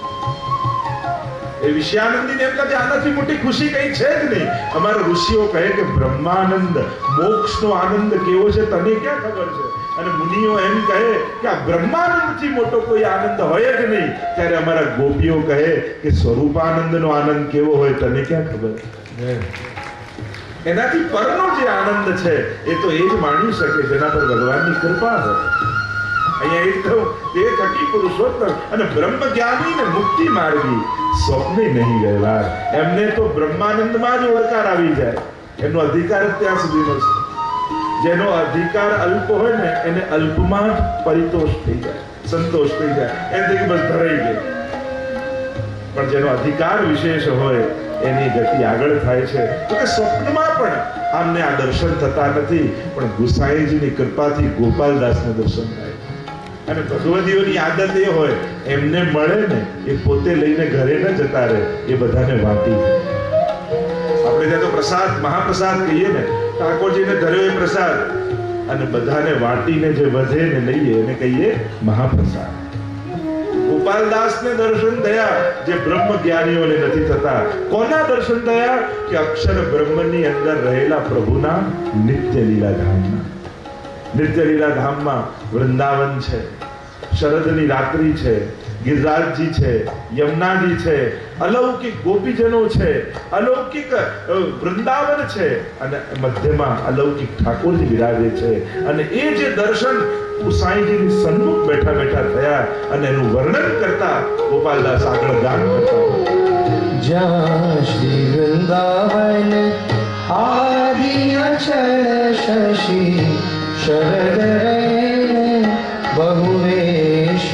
એ વિષયાનંદી એમ લાગે આનાથી મોટી ખુશી કઈ છે જ નહીં. અમારા ઋષિઓ કહે કે બ્રહ્માનંદ મોક્ષનો આનંદ કેવો છે તને ક્યાં ખબર છે? અને મુનિઓ એમ કહે કે આ બ્રહ્માનંદ થી મોટો કોઈ આનંદ હોય જ નહીં. ત્યારે અમારા ગોપીઓ કહે કે સ્વરૂપાનંદનો આનંદ કેવો હોય તને ક્યાં ખબર છે? એનાથી પરનો જે આનંદ છે એ તો એ જ માણી શકે જેના પર ભગવાનની કૃપા હોય. અહીંયા એક કહું તે થકી પુરુષોત્તમ અને બ્રહ્મ જ્ઞાની ને મુક્તિ માર્ગી, સ્વપ્ને નહીં વ્યવહાર. એમને તો બ્રહ્માનંદમાં જ ઓળકાર આવી જાય. એનો અધિકાર ત્યાં સુધીનો છે. જેનો અધિકાર અલ્પ હોય ને એને અલ્પમાં જ પરિતોષ થઈ જાય, સંતોષ થઈ જાય, એમ કે બસ ધરાઈ ગઈ. પણ જેનો અધિકાર વિશેષ હોય એની ગતિ આગળ થાય છે. તો કે સ્વપ્નમાં પણ આમને આ દર્શન થતા નથી, પણ ગુસાઈજીની કૃપાથી ગોપાલદાસને દર્શન થાય. અને ભગવદીઓની આદત એ હોય એમને મળે ને એ પોતે લઈને ઘરે ન જતા રહે, એ બધાને વાંટી. આપણે ત્યાં તો પ્રસાદ મહાપ્રસાદ કહીએ ને, ઠાકોરજીને ધર્યો એ પ્રસાદ અને બધાને વાંટીને જે વધે ને લઈએ એને કહીએ મહાપ્રસાદ. ગોપાલદાસને દર્શન થયા જે બ્રહ્મ જ્ઞાનીઓને નથી થતા. કોના દર્શન થયા? કે અક્ષર બ્રહ્મની અંદર રહેલા પ્રભુના નિત્ય લીલા ધામના. નિત્ય લીલા ધામમાં વૃંદાવન છે, શરદની રાત્રિ છે, ગિરિરાજજી છે, યમુનાજી છે, અલૌકિક ગોપીજનો છે, અલૌકિક વૃંદાવન છે અને મધ્યમાં અલૌકિક ઠાકોરજી બિરાજે છે. અને એ જે દર્શન સાંઈજીની સન્મુખ બેઠા બેઠા થયા અને એનું વર્ણન કરતા ગોપાલદાસ આગળ ગાન કરતા. જ્યાં શ્રી વૃંદાવન આદિ અચળ શશી શરદ રૈન બહુવેશ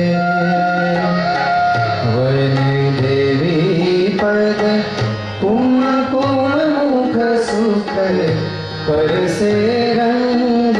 વન દેવી પદ કુમકુમ મુખ સુખ કરસે રંગ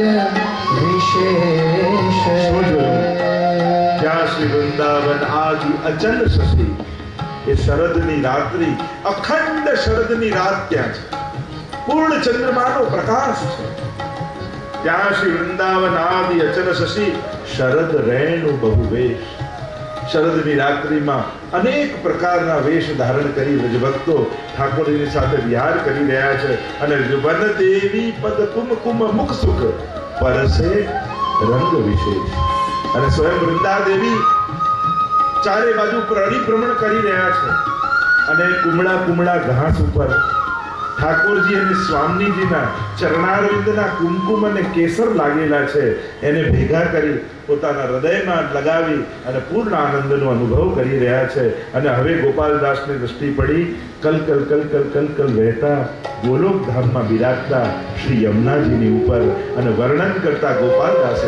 વિશેષ. જ્યાં શ્રી વૃંદાવન આદિ અચલ શશી, એ શરદની રાત્રિ, અખંડ શરદની રાત ત્યાં છે, પૂર્ણ ચંદ્રમાનો પ્રકાશ છે. ત્યાં શ્રી વૃંદાવન આદિ અચલ શશી શરદ રેણુ બહુવેશ. શરદની રાત્રિમાં અનેક પ્રકારના વેશ ધારણ કરી વ્રજભક્તો ઠાકોરજીની સાથે વિહાર કરી રહ્યા છે. અને વન દેવી પદ કુમકુમ મુખ સુખ પરસે રંગ વિશેષ. અને સ્વયં વૃંદા દેવી ચારે બાજુ પરિભ્રમણ કરી રહ્યા છે અને કુમળા કુમળા ઘાસ ઉપર ઠાકોરજી અને સ્વામીજીના ચરણારવિંદના કુમકુમ અને કેસર લાગેલા છે, એને ભેગા કરી પોતાના હૃદયમાં લગાવી અને પૂર્ણ આનંદનો અનુભવ કરી રહ્યા છે. અને હવે ગોપાલદાસની દ્રષ્ટિ પડી કલ કલ કલ કલ કલ કલ વહેતા ગોલોક ધામમાં બિરાજતા શ્રી યમુનાજીની ઉપર. અને વર્ણન કરતા ગોપાલદાસે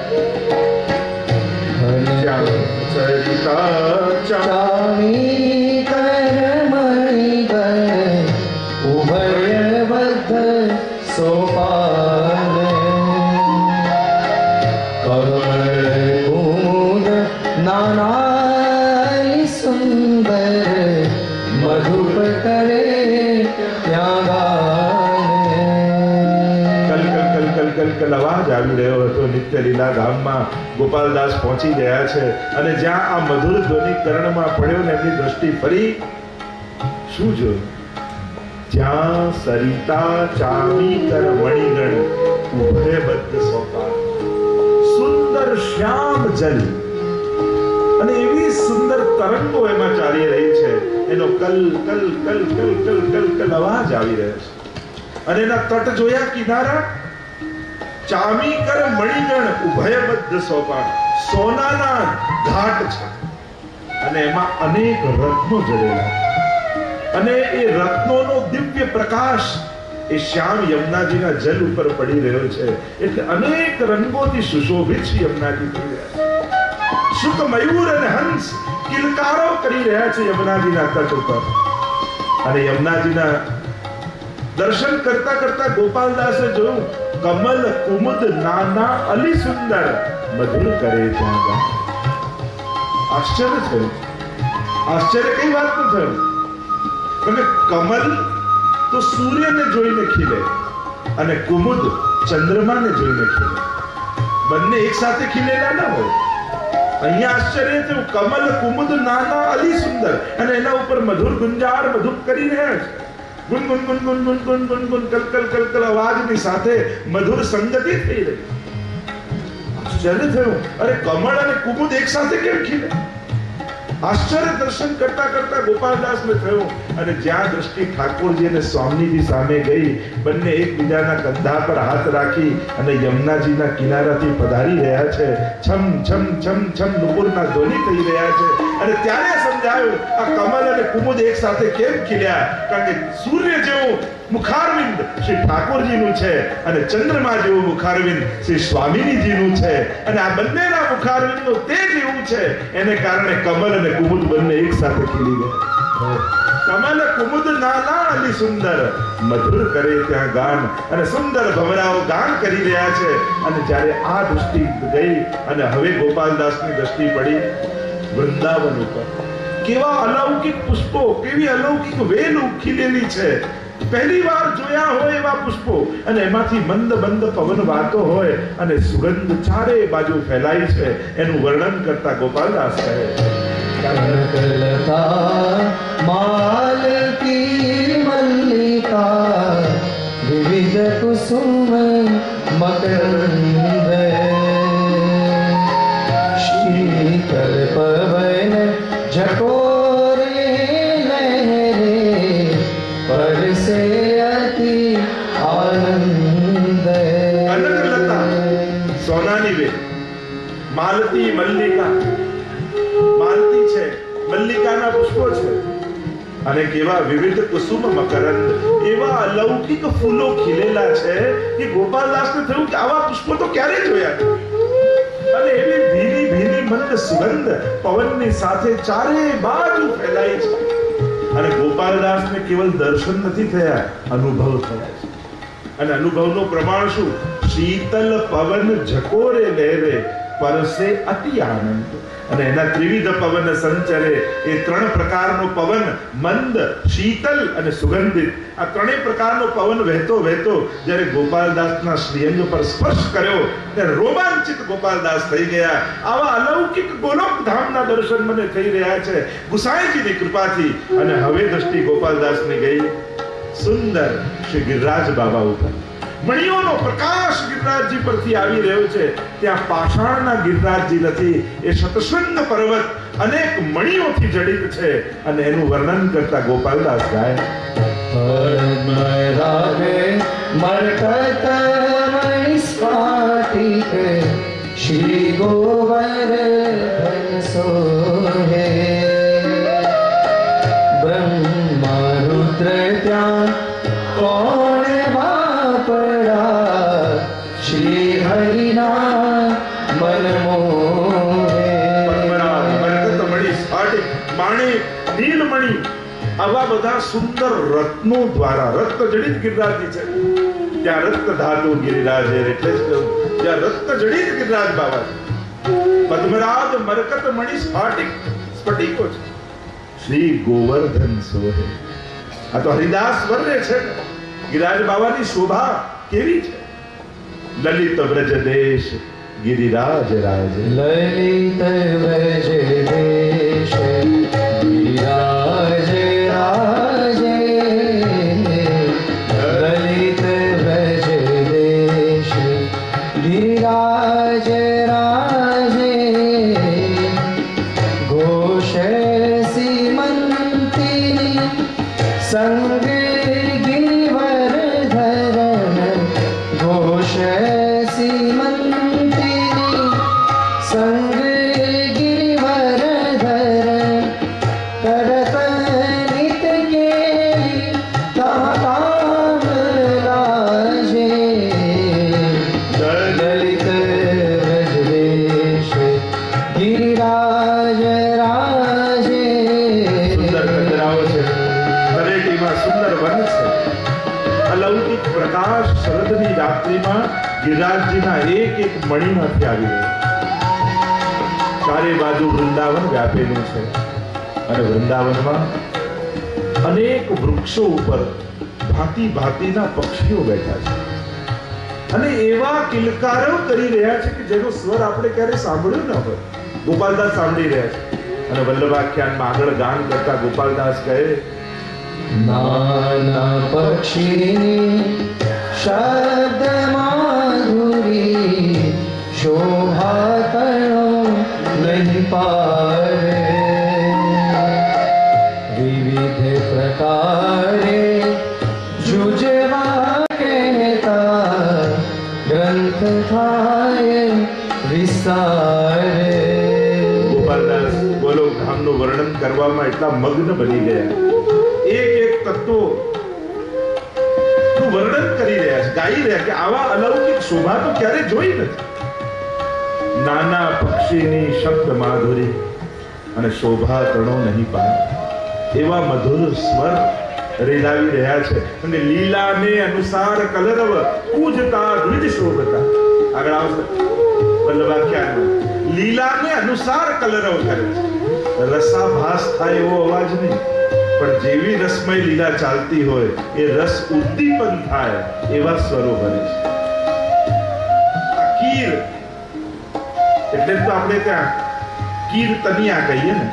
ગાયું ચરિતા ચાવી કરમણી ગણ ઉભય બદ્ધ સોપાન કમળ કુમુદ નાના સુંદર મધુપ કરે ત્યાં કલ અવાજ આવી રહ્યો હતો. નિત્ય લીલા ધામમાં ગોપાલદાસ પહોંચી ગયા છે અને જ્યાં આ મધુર ધ્વનિ કર્ણમાં પડ્યો ને એમની દ્રષ્ટિ ફરી શું જોયું? જ્યાં સરિતા ચામીકર મણિગણ ઉભય બદ્ધ સોપાન, સુંદર શ્યામ જલ અને એવી સુંદર તરંગો એમાં ચાલી રહી છે. એનો કલ કલ કલ કલ કલ કલ કલ અવાજ આવી રહ્યો છે. અને એના તટ જોયા, કિનારા ચામીકર મણિગણ ઉભયબદ્ધ સોપાન, સોનાના ઘાટ છે અને એમાં અનેક રત્નો જડેલા અને એ રત્નોનો દિવ્ય પ્રકાશ એ શ્યામ યમુનાજીના જલ ઉપર પડી રહ્યો છે. એટલે અનેક રંગોથી સુશોભિત શ્રી યમુનાજી થઈ રહ્યા છે. શુક મયુર અને હંસ કિલકારો કરી રહ્યા છે યમુનાજીના તટ ઉપર. અને યમુનાજીના દર્શન કરતા કરતા ગોપાલદાસે જોયું કમલ કુમુદ નાના અલી સુંદર મધુર કરે ત્યાં. આશ્ચર્ય થયું. આશ્ચર્ય કઈ વાતનું થયું? કે કમલ તો સૂર્યને જોઈને ખીલે અને કુમુદ ચંદ્રમાને જોઈને ખીલે, બંને એક સાથે ખીલેલા ના હોય. અહીંયા આશ્ચર્ય થયું, કમલ કુમુદ નાના અલી સુંદર અને એના ઉપર મધુર ગુંજાર મધુર કરી રહ્યા છે. ગુન ગુન ગુન ગુન ગુન ગુન ગુન ગુન કલ કલ કલ કલ અવાજની સાથે મધુર સંગતિ થઈ રહી. આશ્ચર્ય થયું, અરે કમળ અને કુમુદ એક સાથે કેમ ખીલે? આશ્ચર્ય દર્શન કરતા કરતા ગોપાલદાસને થયું. અને જ્યાં દ્રષ્ટિ ઠાકોરજી અને સ્વામીજી સામે ગઈ, બંને એકબીજાના કંધા પર હાથ રાખી અને યમુનાજીના કિનારાથી પધારી રહ્યા છે. છમ છમ છમ છમ નુપુરના ધ્વનિ થઈ રહ્યા છે. અને ત્યારે સમજાયું આ કમલ અને કુમુદ એક સાથે કેમ ખીલ્યા? કારણ કે સૂર્ય જેવું મુખારવિંદ શ્રી ઠાકોરજીનું છે અને ચંદ્રમા જેવું મુખારવિંદ શ્રી સ્વામીજીનું છે. અને આ બંનેના મુખારવિંદનું તેજ એવું છે, એને કારણે કમલ અને કુમુદ બંને એક સાથે ખીલી ગયા. કમલ કુમુદ નાના અલી સુંદર મધુર કરે ત્યાં ગાન. અને સુંદર ભમરાઓ ગાન કરી રહ્યા છે. અને જ્યારે આ દૃષ્ટિ ગઈ અને હવે ગોપાલદાસની દ્રષ્ટિ પડી વૃંદાવન ઉપર, કેવા અલૌકિક પુષ્પો, કેવી અલૌકિક વેલ ખીલેલી છે. પહેલી વાર જોયા હોય એવા પુષ્પો અને એમાંથી મંદ મંદ પવન વાતો હોય અને સુગંધ ચારે બાજુ ફેલાય છે એનું વર્ણન કરતા ગોપાલદાસ કહે કનકલતા માલતી મલ્લિકા વિવિધ કુસુમ મકરંદ શીતલ પવન ઝકોરે લહેરે પરસે અતિ આનંદ કનકલતા સોનાની વેલ માલતી મલ્લિકા માલતી છે મલ્લિકાના પુષ્પો છે અને કેવા વિવિધ કુસુમ મકરંદ એવા અલૌકિક ફૂલો ખીલેલા છે કે ગોપાલદાસને થયું કે આવા પુષ્પો તો ક્યારે જોયા અને એવી ભીની ભીની મંદ સુગંધ પવનની સાથે ચારે બાજુ ફેલાય છે અને ગોપાલદાસને કેવલ દર્શન નથી થયા અનુભવ થયા છે અને અનુભવનું પ્રમાણ શું શીતલ પવન ઝકોરે લહેરે પરસે અતિ આનંદ અને એના ત્રિવિધ પવન સંચરે એ ત્રણ પ્રકારનો પવન મંદ શીતલ અને સુગંધિત આ ત્રણેય પ્રકારનો પવન વહેતો વહેતો જ્યારે ગોપાલદાસના શ્રીઅંગ પર સ્પર્શ કર્યો ત્યારે રોમાંચિત ગોપાલદાસ થઈ ગયા આવા અલૌકિક ગોલોક ધામના દર્શન મને થઈ રહ્યા છે ગુસાઈજીની કૃપાથી અને હવે દ્રષ્ટિ ગોપાલદાસની ગઈ સુંદર શ્રી ગિરિરાજ બાબા ઉપર મણિયોનો પ્રકાશ ગિરિરાજજી પરથી આવી રહ્યો છે ત્યાં પાષાણના ગિરિરાજજી નથી એ શતશૃંગ પર્વત અનેક મણિયોથી જડિત છે અને એનું વર્ણન કરતા ગોપાલદાસ ગાય મરકતમય સ્ફાટિક શ્રી ગોવર્ધન સોહે બ્રહ્મા રુદ્ર ત્યાં કોણ બાપડા શ્રી હરિના મન મોહે મરકતમણી સ્ફાટિક માણિક નીલમણી આવા બધા સુંદર રત્નો દ્વારા રત્ન જડિત ગિરિરાજજી છે ત્યાં રત્ન ધાતુ ગિરિરાજ એટલે જ કહ્યું ત્યાં રત્ન જડિત ગિરિરાજ બાબા છે પદ્મરાજ મરકત મણિ સ્ફાટિક સ્ફટિકો છે શ્રી ગોવર્ધન સોહે આ તો હરિદાસ વર્ણે છે ગિરિરાજ બાબાની શોભા કેવી છે લલિત વ્રજ દેશ ગિરિરાજ રાજ લલિત વ્રજ દેશ ગિરિરાજ રાજે લલિત વ્રજ દેશ ગિરિરાજ રાજે ઘોષ સીમંતી સંગ ગિરિવરધરણ ઘોષ સીમંતી સંગ ગિરિવરધરણ કરત નિત કેલી કામ લાજે લલિત વ્રજ દેશ ગિરિરાજ રાજે સુંદર કંદરાઓ છે તળેટીમાં સુંદર વન છે અલૌકિક પ્રકાશ શરદની રાત્રિમાં ગિરિરાજજીના એક એક મણીમાંથી આવી રહ્યો ચારે બાજુ વૃંદાવન વ્યાપેલું છે અને વૃંદાવનમાં અનેક વૃક્ષો ઉપર ભાંતિ ભાંતિના પક્ષીઓ બેઠા છે અને એવા કિલકારો કરી રહ્યા છે કે જેનો સ્વર આપણે ક્યારે સાંભળ્યો ન હોય ગોપાલદાસ સાંભળી રહ્યા છે અને વલ્લભાખ્યાનમાં આગળ ગાન કરતા ગોપાલદાસ કહે નાના પક્ષી શબ્દ માધુરી શોભા કણો નહીં પારે વિવિધ પ્રકારે જુજવા કહેતા ગ્રંથ થાય વિસ્તારે ગોપાલદાસ બોલો ધામનું વર્ણન કરવામાં એટલા મગ્ન બની ગયા એક એક તત્વો નું વર્ણન કરી રહ્યા છે ગાઈ રહ્યા કે આવા અલૌકિક શોભા તો ક્યારે જોઈ નથી નાના પક્ષીની શબ્દ માધુરી અને શોભા તણો નહીં પાર એવા મધુર સ્વર રેલાવી રહ્યા છે અને લીલાને અનુસાર કલરવ પૂજતા દ્વિજ શોભતા આગળ આવશે વલ્લભાખ્યાન લીલાને અનુસાર કલરવ કરે છે રસાભાસ થાય એવો અવાજ નહીં પણ જેવી રસમય લીલા ચાલતી હોય એ રસ ઉદ્દીપન થાય એવા સ્વરો ભરે છે. કીર એટલે તો આપણે ત્યાં કીર્તનિયા કહીએ ને.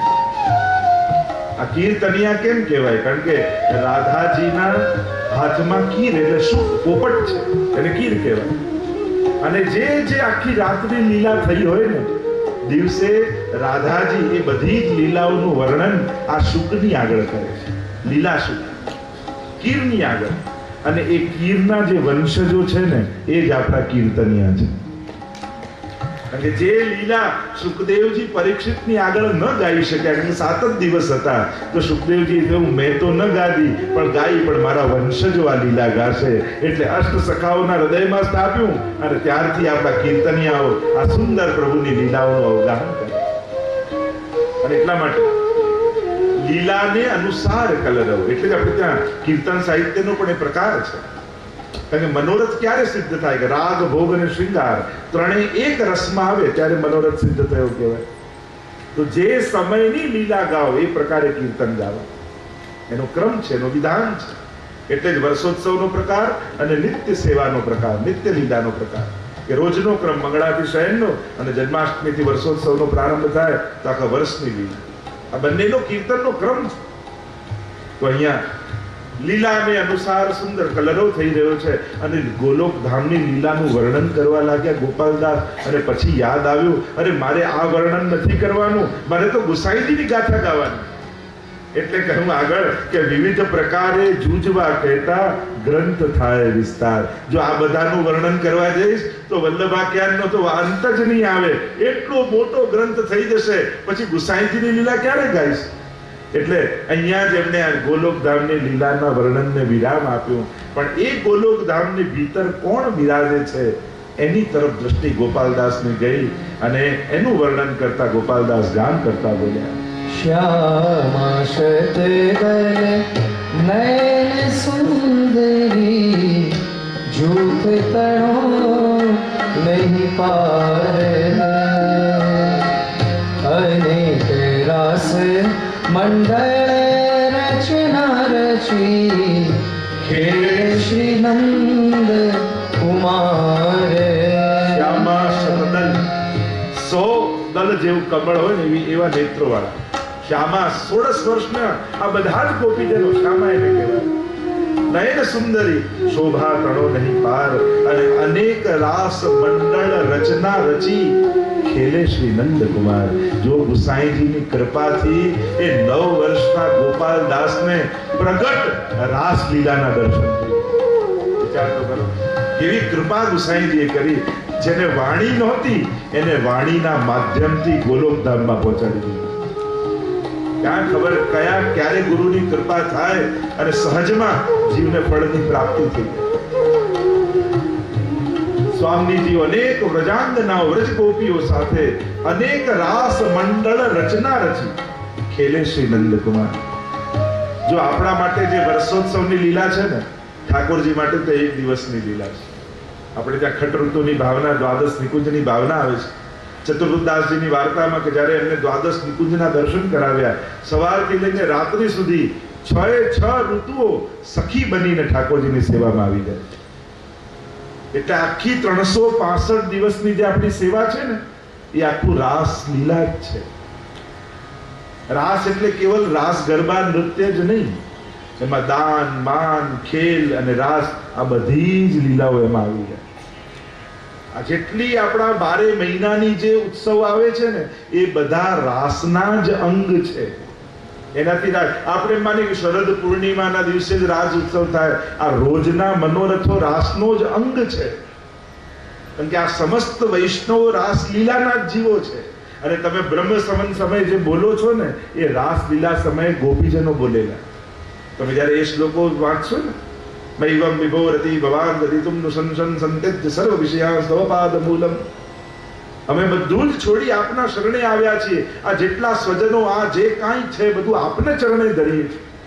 આ કીર્તનિયા કેમ કહેવાય? કારણ કે રાધાજીના હાથમાં કીર એટલે શું પોપટ છે, એને કીર કહેવાય. અને જે જે આખી રાતની લીલા થઈ હોય ને, દિવસે રાધાજી એ બધી જ લીલાઓનું વર્ણન આ શુકની આગળ કરે છે. લીલા શુક કીરની આગળ. અને એ કીરના જે વંશજો છે ને એ જ આપણા કીર્તનિયા છે. કારણ કે જે લીલા સુખદેવજી પરીક્ષિતની આગળ ન ગાઈ શક્યા, કારણ કે 7 જ દિવસ હતા, તો સુખદેવજી કહ્યું મેં તો ન ગાદી પણ ગાઈ, પણ મારા વંશજો આ લીલા ગાશે. એટલે અષ્ટ સખાઓના હૃદયમાં સ્થાપ્યું અને ત્યારથી આપણા કીર્તનિયાઓ આ સુંદર પ્રભુની લીલાઓનું અવગાહન કરે. અને એટલા માટે લીલાને અનુસાર કલરવ, એટલે જ આપણે ત્યાં કીર્તન સાહિત્યનો પણ એ પ્રકાર છે. કારણ કે મનોરથ ક્યારે સિદ્ધ થાય કે રાગ, ભોગ અને શૃંગાર ત્રણેય એક રસમાં આવે ત્યારે મનોરથ સિદ્ધ થયો કહેવાય. તો જે સમયની લીલા ગાઓ એ પ્રકારે કીર્તન ગાવ, એનો ક્રમ છે, એનો વિધાન છે. એટલે જ વર્ષોત્સવનો પ્રકાર અને નિત્ય સેવાનો પ્રકાર, નિત્ય લીલાનો પ્રકાર. કે રોજનો ક્રમ મંગળાથી શયનનો અને જન્માષ્ટમીથી વર્ષોત્સવનો પ્રારંભ થાય તો આખા વર્ષની લીલા. આ બંનેનો કીર્તનનો ક્રમ છે. તો અહીંયા લીલાને અનુસાર સુંદર કલરવ થઈ રહ્યો છે. અને ગોલોક ધામની લીલાનું વર્ણન કરવા લાગ્યા ગોપાલદાસ. અને પછી યાદ આવ્યું, અરે મારે આ વર્ણન નથી કરવાનું, મારે તો ગુસાઈજીની ગાથા ગાવાની. એટલે કહ્યું આગળ કે વિવિધ પ્રકારે જૂજવા કહેતા ગ્રંથ થાય વિસ્તાર. જો આ બધાનું વર્ણન કરવા જઈશ તો વલ્લભાખ્યાનનો તો અંત જ નહીં આવે. એટલો મોટો ગ્રંથ થઈ જશે, પછી ગુસાઈજીની લીલા ક્યારે ગાઈશ? એટલે અહીંયા જ એમને ગોલોકધામની લીલાના વર્ણનને વિરામ આપ્યું. પણ એ ગોલોકધામની ભીતર કોણ બિરાજે છે એની તરફ દ્રષ્ટિ ગોપાલદાસની ગઈ. અને એનું વર્ણન કરતા ગોપાલદાસ ગાન કરતા બોલ્યા, શ્યામા શતગલ નયન સુંદરી જૂથ તણો નહીં પાર અનેક રાસ મંડળ રચના રચી ખેલે શ્રી નંદ કુમાર. શ્યામા શતદલ, 100 દલ જેવું કમળ હોય ને એવા નેત્રો વાળા શ્યામા. 16 વર્ષના આ બધા જ ગોપીજનો શ્યામા એને કહેવાય. નયન સુંદરી શોભા તણો નહીં પાર અને અનેક રાસ મંડળ રચના રચી ખેલે શ્રી નંદ કુમાર. જો ગુસાઈજીની કૃપાથી એ 9 વર્ષના ગોપાલદાસને પ્રગટ રાસ લીલાના દર્શન થયા. વિચાર તો કરો, કેવી કૃપા ગુસાઈજીએ કરી. જેને વાણી નહોતી એને વાણીના માધ્યમથી ગોલોકધામમાં પહોંચાડી દીધી. ક્યાં ખબર ક્યારે ગુરુની કૃપા થાય અને સહજમાં જીવને ફળની પ્રાપ્તિ થઈ. સ્વામીજી અનેક વ્રજાંગનાઓ વ્રજ ગોપીઓ સાથે અનેક રાસ મંડળ રચના રચી ખેલે શ્રી નંદકુમાર. જો આપણા માટે જે વર્ષોત્સવની લીલા છે ને, ઠાકોરજી માટે તો 1 દિવસની લીલા છે. આપણે ત્યાં ખટ ઋતુની ભાવના, દ્વાદશ નિકુંજની ભાવના આવે છે. ચતુર્દાસજીની વાર્તામાં કે જ્યારે એમને દ્વાદશ નિકુંજના દર્શન કરાવ્યા, સવારથી લઈને રાત્રિ સુધી 6 ઋતુઓ સખી બનીને ઠાકોરજીની સેવામાં આવી જાય. એટલે આખી 365 દિવસની જે આપણી સેવા છે ને, એ આખું રાસ લીલા જ છે. રાસ એટલે કેવલ રાસ ગરબા નૃત્ય જ નહીં, એમાં દાન, માન, ખેલ અને રાસ આ બધી જ લીલાઓ એમાં આવી જાય. આ જેટલી આપણા 12 મહિનાની જે ઉત્સવ આવે છે ને, એ બધા રાસના જ અંગ છે. એનાથી આપણે માની કે શરદ પૂર્ણિમાના દિવસે જ રાસ ઉત્સવ થાય. આ રોજના મનોરથો રાસનો જ અંગ છે. કારણ કે આ સમસ્ત વૈષ્ણવ રાસ લીલાના જ જીવો છે. અને તમે બ્રહ્મ સમન સમય જે બોલો છો ને, એ રાસ લીલા સમયે ગોપીજનો બોલેલા. તમે જયારે એ શ્લોકો વાંચશો ને, મૈવમ વિભોરતિ ભવાન ગતિતુમ નુસંસન સંત્યજ્ય સર્વ વિષયા સ્વપાદ મૂલમ. અમે બધું જ છોડી આપના શરણે આવ્યા છીએ. આ જેટલા સ્વજનો, આ જે કાંઈ છે બધું આપના ચરણે ધરીએ છીએ.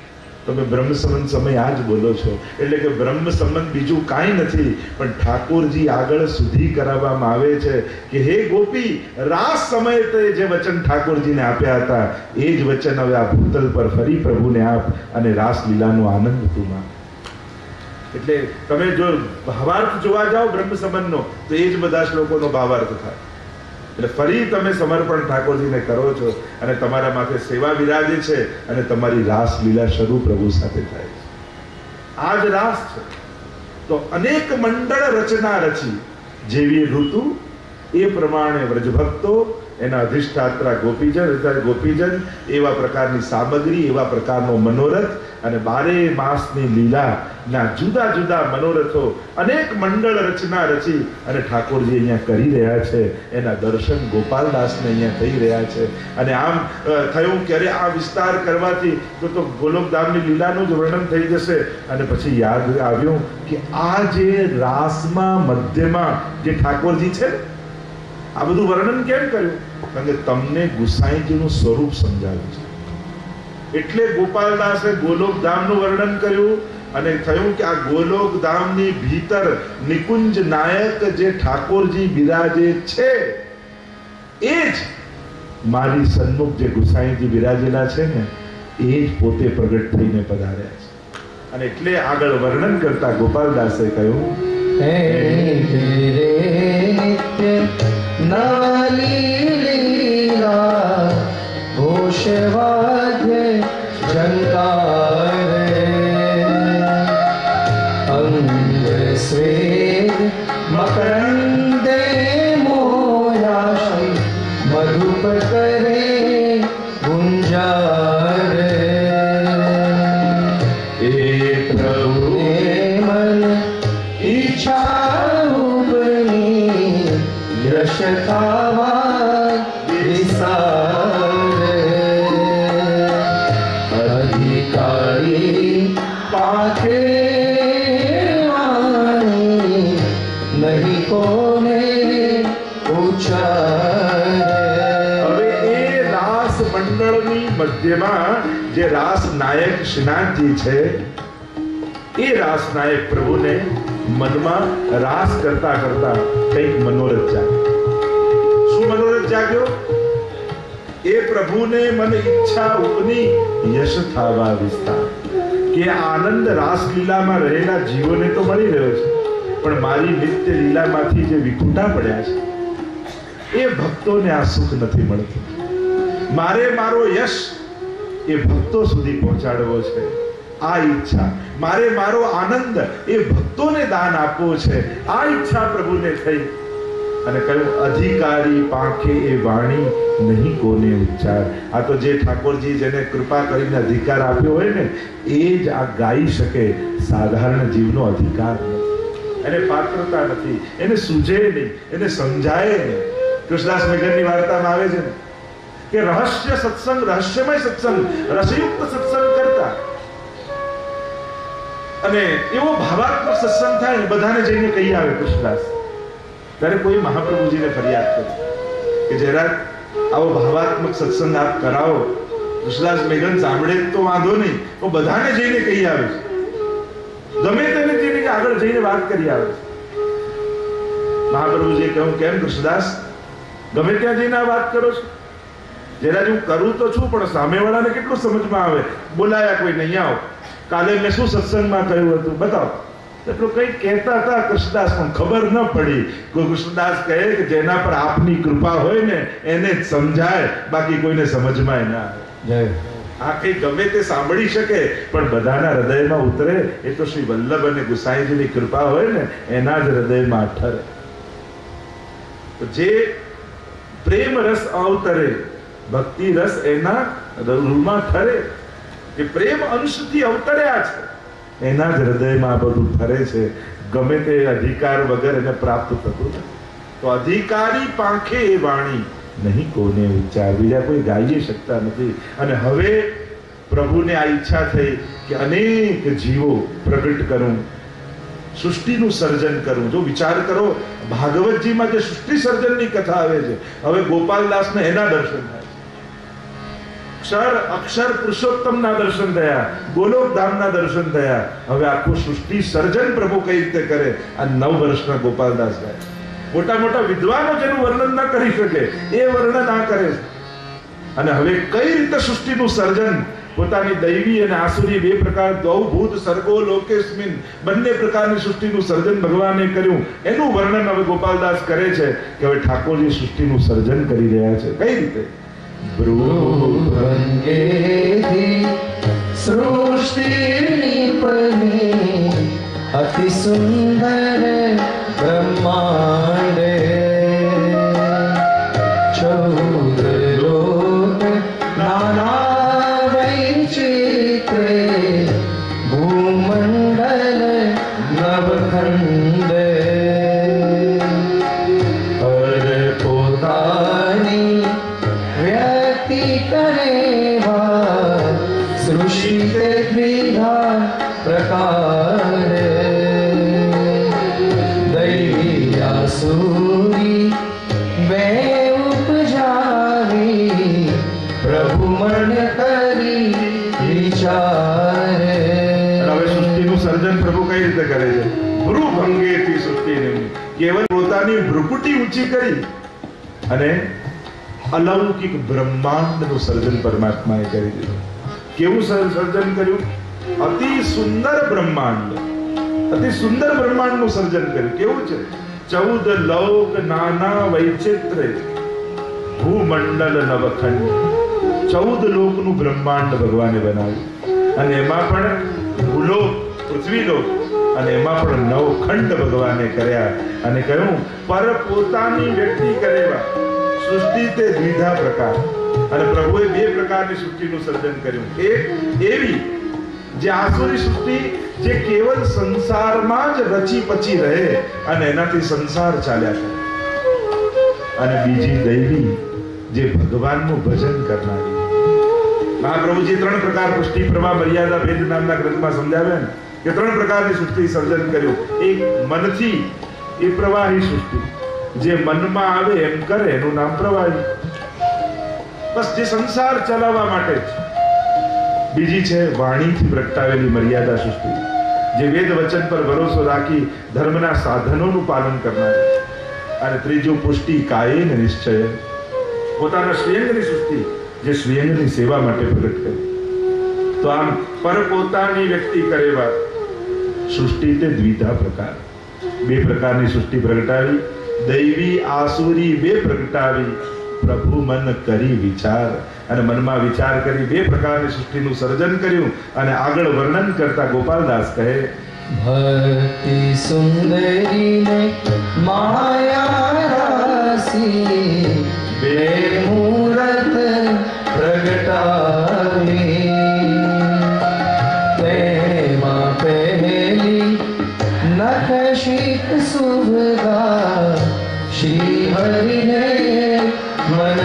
તમે બ્રહ્મ સંબંધ સમય આ જ બોલો છો, એટલે કે બ્રહ્મ સંબંધ બીજું કાંઈ નથી પણ ઠાકોરજી આગળ સુધી કરાવવામાં આવે છે કે હે ગોપી, રાસ સમયે તે જે વચન ઠાકોરજીને આપ્યા હતા એ જ વચન હવે આ ભૂતલ પર ફરી પ્રભુને આપ અને રાસ લીલાનો આનંદ તું માણ. એટલે તમે જો ભાવાર્થ જોવા જાઓ બ્રહ્મ સંબંધનો તો એ જ બધા શ્લોકોનો ભાવાર્થ થાય. એટલે ફરી તમે સમર્પણ ઠાકોરજીને કરો છો અને તમારા માથે સેવા વિરાજે છે અને તમારી રાસ લીલા શરૂ પ્રભુ સાથે થાય છે. આ જ રાસ છે. તો અનેક મંડળ રચના રચી, જેવી ઋતુ એ પ્રમાણે વ્રજભક્તો, એના અધિષ્ઠાત્રા ગોપીજન એવા પ્રકારની સામગ્રી, એવા પ્રકારનો મનોરથ અને 12 માસની લીલાના જુદા જુદા મનોરથો અનેક મંડળ રચના રચી અને ઠાકોરજી અહીંયા કરી રહ્યા છે. એના દર્શન ગોપાલદાસને અહીંયા થઈ રહ્યા છે. અને આમ થયું કે અરે આ વિસ્તાર કરવાથી તો ગોલોકધામની લીલાનું જ વર્ણન થઈ જશે. અને પછી યાદ આવ્યું કે આ જે રાસમાં મધ્યમાં જે ઠાકોરજી છે આ બધું વર્ણન કેમ કર્યું? કારણ કે તમને ગુસાઈજીનું સ્વરૂપ સમજાવ્યું છે. એટલે ગોપાલદાસે ગોલોકધામનું વર્ણન કર્યું અને થયું કે આ ગોલોકધામની ભીતર નિકુંજ નાયક જે ઠાકોરજી બિરાજે છે એ જ મારી સન્મુખ જે ગુસાઈજી બિરાજેલા છે ને એ જ પોતે પ્રગટ થઈને પધાર્યા છે. અને એટલે આગળ વર્ણન કરતા ગોપાલદાસે કહ્યું, હે નિત્ય નાલી લીલા ઘોષવાદ્ય ઝંકાર અંગ સ્વેદ મકરંદે મોયાશી મધુપ કરે ગુંજાર એ પ્રભુ મન ઈચ્છા ઉપની યશ થાવા વિસાર અધિકારી પાખે વાણી નહીં કોને ઉચ્ચાર. હવે એ રાસ મંડળની મધ્યમાં જે રાસ નાયક શ્રીનાથજી છે એ રાસ નાયક પ્રભુને મનમાં રાસ કરતા કરતા કંઈક મનોરથ જાગ્યો. શું મનોરથ જાગ્યો? એ પ્રભુને મન ઈચ્છા ઉપની યશ થાવા વિસ્તાર. કે આનંદ રાસલીલામાં રહેલા જીવોને તો મળી રહ્યો છે પણ મારી નિત્ય લીલામાંથી જે વિખૂટા પડ્યા છે એ ભક્તોને આ સુખ નથી મળતું. મારે મારો યશ એ ભક્તો સુધી પહોંચાડવો છે. આ ઈચ્છા, મારે મારો આનંદ એ ભક્તોને દાન આપવો છે. આ ઈચ્છા પ્રભુને થઈ અને કહ્યું, અધિકારી પાંખે એ વાણી નહીં કોને ઉચ્ચાર. આ તો જે ઠાકોરજી જેને કૃપા કરીને અધિકાર આપ્યો હોય ને એ જ આ ગાઈ શકે. સાધારણ જીવનો અધિકાર નથી, એને પાત્રતા નથી, એને સૂઝે નહીં, એને સમજાય નહીં. કૃષ્ણદાસ મેઘનની વાર્તામાં આવે છે ને કે રહસ્ય સત્સંગ, રહસ્યમય સત્સંગ, રસયુક્ત સત્સંગ કરતા અને એવો ભાવાત્મક સત્સંગ થાય ને બધાને જઈને કહી આવે કૃષ્ણદાસ. ત્યારે કોઈ મહાપ્રભુજીને ફરિયાદ કરી કે જરા આવો ભાવાત્મક સત્સંગ આપ કરાવો. કૃષ્ણદાસ મેઘન સાંભળે તો વાંધો નહીં, તો બધાને જઈને કહી આવે છે. ગમે તેને જઈને આગળ જઈને વાત કરી આવે છે. મહાપ્રભુજીએ કહ્યું, કેમ કૃષ્ણદાસ ગમે ત્યાં જઈને આ વાત કરો છો? જરા હું કરું તો છું પણ સામેવાળાને કેટલું સમજમાં આવે. બોલાયા કોઈ નહીં, આવો કાલે મેં શું સત્સંગમાં કહ્યું હતું બતાવો. એટલું કંઈ કહેતા હતા કૃષ્ણદાસ પણ ખબર ન પડી. કોઈ કૃષ્ણદાસ કહે કે જેના પર આપની કૃપા હોય ને એને જ સમજાય, બાકી કોઈને સમજમાં ના આવે. આ કઈ ગમે તે સાંભળી શકે પણ બધાના હૃદયમાં ઉતરે એ તો શ્રી વલ્લભ અને ગુસાઈજીની કૃપા હોય ને એના જ હૃદયમાં ઠરે. જે પ્રેમ રસ અવતરે, ભક્તિ રસ એના રૂમાં ઠરે. જે પ્રેમ અંશથી અવતર્યા છે એના જ હૃદયમાં બધું ફરે છે. ગમે તે અધિકાર વગર એને પ્રાપ્ત થતું નથી. તો અધિકારી પાંખે એ વાણી નહીં કોને ઉચ્ચાર. બીજા કોઈ ગાઈ શકતા નથી. અને હવે પ્રભુને આ ઈચ્છા થઈ કે અનેક જીવો પ્રગટ કરું, સૃષ્ટિનું સર્જન કરું. જો વિચાર કરો ભાગવતજીમાં જે સૃષ્ટિ સર્જનની કથા આવે છે હવે ગોપાલદાસને એના દર્શન થાય. અક્ષર પુરુષોત્તમના દર્શન થયા, ગોલોકધામના દર્શન થયા. હવે આખું સૃષ્ટિ સર્જન પ્રભુ કઈ રીતે કરે આ 9 વર્ષના ગોપાલદાસ ગાય. મોટા મોટા વિદ્વાનો જેનું વર્ણન ના કરી શકે એ વર્ણન આ કરે. અને હવે કઈ રીતે સૃષ્ટિનું સર્જન, પોતાની દૈવી અને આસુરી બે પ્રકાર, દૌ ભૂત સર્ગો લોકેસ્મિન, બંને પ્રકારની સૃષ્ટિનું સર્જન ભગવાને કર્યું એનું વર્ણન હવે ગોપાલદાસ કરે છે કે હવે ઠાકોરજી સૃષ્ટિનું સર્જન કરી રહ્યા છે. કઈ રીતે? ભૃંગેથી સૃષ્ટિ નિપની અતિ સુંદર બ્રહ્માંડ, 14 લોક નાના વૈચિત્રે, ભૂમંડલ નવખંડ, પર પોતાની વ્યક્તિ કરેવા સૃષ્ટિ તે દ્વિધા પ્રકાર, દૈવી આસુરી બે ઉપજાવી, પ્રભુ મન કરી વિચાર. હવે સૃષ્ટિનું સર્જન પ્રભુ કઈ રીતે કરે છે? ભૃભંગેથી સૃષ્ટિને કેવલ પોતાની ભ્રુકુટી ઊંચી કરી અને અલૌકિક બ્રહ્માંડનું સર્જન પરમાત્માએ કરી દીધું. કેવું સર્જન કર્યું? અતિ સુંદર બ્રહ્માંડ, અતિ સુંદર બ્રહ્માંડનું સર્જન કર્યું. કેવું છે? 14 લોક નાના વૈચિત્રે, ભૂમંડલ નવખંડ. 14 લોકનું બ્રહ્માંડ ભગવાને બનાવ્યું અને એમાં પણ ભૂલોક, પૃથ્વીલોક અને એમાં પણ 9 ખંડ ભગવાને કર્યા અને કહ્યું પર પોતાની વ્યક્તિ કરેવા સૃષ્ટિ તે દ્વિધા પ્રકાર. અને પ્રભુએ 2 પ્રકારની સૃષ્ટિનું સર્જન કર્યું. એક એવી જે આસુરી સૃષ્ટિ જે કેવલ સંસારમાં જ રચી પચી રહે અને એનાથી સંસાર ચાલ્યા કરે, અને બીજી દૈવી જે ભગવાનનું ભજન કરનારી. મહાપ્રભુજી 3 પ્રકાર પુષ્ટિ પ્રવાહ મર્યાદા ભેદ નામના ગ્રંથમાં સમજાવ્યા ને કે 3 પ્રકારની સૃષ્ટિ સર્જન કર્યું. એક મનથી, એ પ્રવાહી સૃષ્ટિ, જે મનમાં આવે એમ કરે એનું નામ પ્રવાહી, બસ જે સંસાર ચલાવવા માટે છે. બીજી છે વાણીથી પ્રગટાવેલી મર્યાદા સૃષ્ટિ, જે વેદ વચન પર ભરોસો રાખી ધર્મના સાધનોનું પાલન કરનારી. અને ત્રીજું પુષ્ટિ કાયેન નિશ્ચય, પોતાના શ્રેયંગની સૃષ્ટિ, જે શ્રેયંગની સેવા માટે પ્રગટ કરી. તો આમ પર પોતાની વ્યક્તિ કરેવા સૃષ્ટિ તે દ્વિધા પ્રકાર, 2 પ્રકારની સૃષ્ટિ પ્રગટાવી, દૈવી આસુરી 2 પ્રગટાવી, પ્રભુ મન કરી વિચાર, અને મનમાં વિચાર કરી 2 પ્રકારની સૃષ્ટિનું સર્જન કર્યું. અને આગળ વર્ણન કરતા ગોપાલદાસ કહે ભક્તિ સુંદરીને માયા રાશી, 2 મૂરત પ્રગટાવી, તેમાં પહેલી નખશિક શુભગા, શ્રી હરિને મન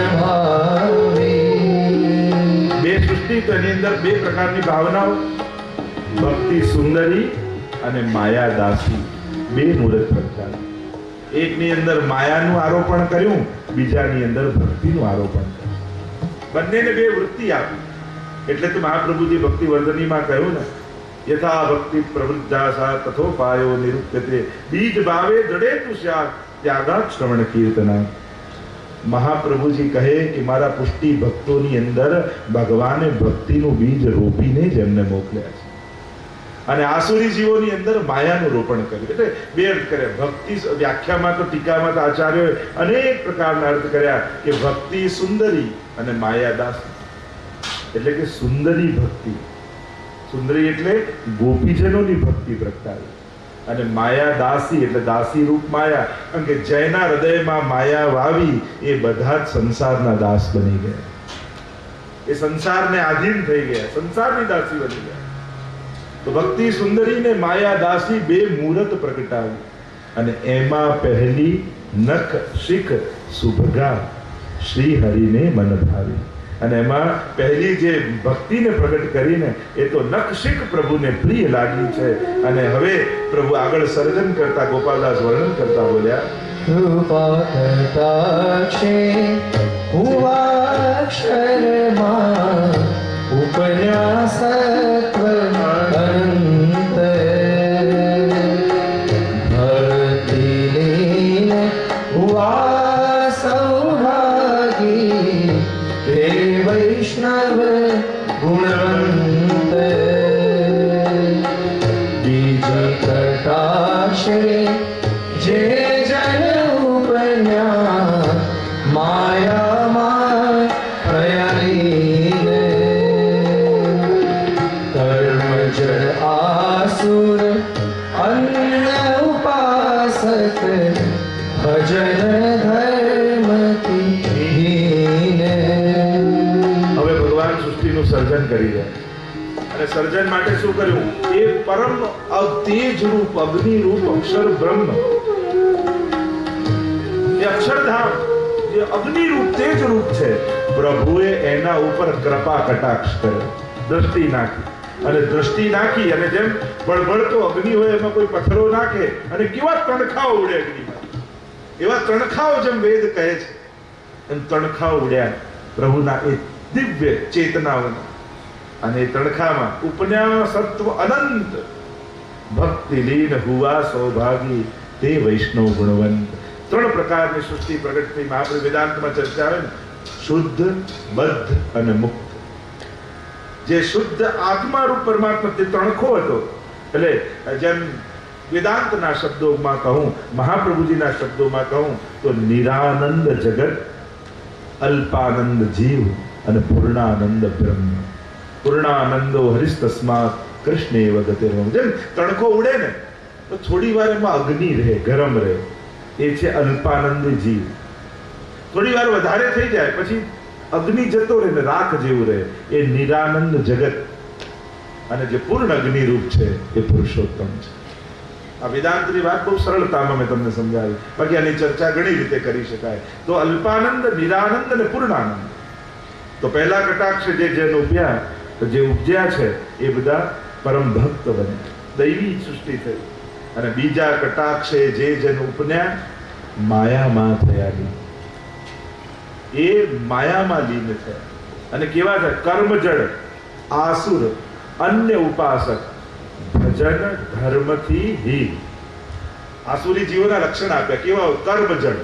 ભાવી. 2 સૃષ્ટિ, તો એની અંદર 2 પ્રકારની ભાવનાઓ, ભક્તિ સુંદરી અને માયા દાસી, 2 મૂરત પ્રગટાવી. એકની અંદર માયાનું આરોપણ કર્યું, બીજાની અંદર ભક્તિનું આરોપણ કર્યું. બંનેને 2 વૃત્તિ આપી. એટલે તો મહાપ્રભુજી ભક્તિ વર્ધનીમાં કહ્યું ને, યથા ભક્તિ પ્રવૃદ્ધા સા તથોપાયો નિરુપ્યતે, બીજ ભાવે દડે તુ સ્યાત ત્યાગાત શ્રવણ કીર્તના. મહાપ્રભુજી કહે કે મારા પુષ્ટિ ભક્તોની અંદર ભગવાને ભક્તિનું બીજ રોપીને જ એમને મોકલ્યા છે, અને આસુરી જીવોની અંદર માયાનું રોપણ કર્યું. એટલે 2 અર્થ કર્યા. ભક્તિ વ્યાખ્યામાં તો ટીકામાં તો આચાર્યોએ અનેક પ્રકારના અર્થ કર્યા કે ભક્તિ સુંદરી અને માયા દાસી. એટલે કે સુંદરી ભક્તિ, સુંદરી એટલે ગોપીજનોની ભક્તિ પ્રગટાવી, અને માયા દાસી એટલે દાસી રૂપ માયા. કારણ કે જેના હૃદયમાં માયા વાવી એ બધા જ સંસારના દાસ બની ગયા, એ સંસારને આધીન થઈ ગયા, સંસારની દાસી બની ગયા. તો ભક્તિ સુંદરી ને માયા દાસી 2 મૂરત પ્રગટાવી, અને એમાં પહેલી નખ શિખ સુભગા, શ્રી હરિને મન ભાવી. અને એમાં પહેલી જે ભક્તિને પ્રગટ કરીને એ તો નખશિખ પ્રભુને પ્રિય લાગી છે. અને હવે પ્રભુ આગળ સર્જન કરતા ગોપાલદાસ વર્ણન કરતા બોલ્યા, કૃપા કટાક્ષે હુઆ અક્ષરમાં वैष्णव गुणवंत बीजी कटाक्षे जे जन उपन्या माया माय प्रयालीन कर्मज आसुर अन्न उपासक भजन धर्मति हीन। હવે ભગવાન સૃષ્ટિનું સર્જન કરી રહ્યા અને સર્જન માટે શું કર્યું? એ પરમ તેજ રૂપ અગ્નિ રૂપ અક્ષર બ્રહ્મ, એ અક્ષરધામ જે અગ્નિ રૂપ તેજ રૂપ છે, પ્રભુએ એના ઉપર કૃપા કટાક્ષ કર્યો, દ્રષ્ટિ નાખી. અને દ્રષ્ટિ નાખી અને જેમ બળબળતો અગ્નિ હોય એમાં કોઈ પથ્થરો નાખે અને કેવા તણખાઓ ઉડે અગ્નિમાં, એવા તણખાઓ જેમ વેદ કહે છે એમ તણખાઓ ઉડ્યા પ્રભુના એ દિવ્ય ચેતનાઓના. અને એ તણખામાં ઉપન્યા સત્વ અનંત ભક્તિ લીન હુવા સૌભાગી તે વૈષ્ણવ ગુણવંત. ત્રણ પ્રકારની સૃષ્ટિ પ્રગટ થઈ. મહાપ્રભુ વેદાંતમાં ચર્ચા આવે ને, શુદ્ધ, બદ્ધ અને મુક્ત. જે શુદ્ધ આત્મા રૂપ પરમાત્મા તે તણખો હતો. એટલે જેમ વેદાંતના શબ્દોમાં કહું, મહાપ્રભુજીના શબ્દોમાં કહું તો નિરાનંદ જગત, અલ્પાનંદ જીવ અને પૂર્ણાનંદ બ્રહ્મ. પૂર્ણાનંદો હરિસ્તસ્માત કૃષ્ણે વદતે. જેમ તણખો ઉડે ને તો થોડી વાર એમાં અગ્નિ રહે, ગરમ રહે, એ છે અલ્પાનંદી જીવ. થોડી વાર વધારે થઈ જાય પછી અગ્નિ જતો રહે ને રાખ જેવું રહે, એ નિરાનંદ જગત. અને જે પૂર્ણ અગ્નિ રૂપ છે એ પુરુષોત્તમ છે. આ વેદાંતની વાત બહુ સરળતામાં મેં તમને સમજાવી, બાકી આની ચર્ચા ઘણી રીતે કરી શકાય. તો અલ્પાનંદ, નિરાનંદ અને પૂર્ણાનંદ. તો પહેલા કટાક્ષ જે ઉપજ્યા, જે ઉપજ્યા છે એ બધા પરમ ભક્ત બને, દૈવી સૃષ્ટિ થઈ. અને બીજા કટાક્ષે જે જન ઉપન્યા માયામાં થયા, એ માયામાં લીન થયા. અને કેવા છે? કર્મજળ, આસુર, અન્ય ઉપાસક, ભજન ધર્મથી હીન. આસુરી જીવોના લક્ષણ આપ્યા. કેવા? કર્મજળ.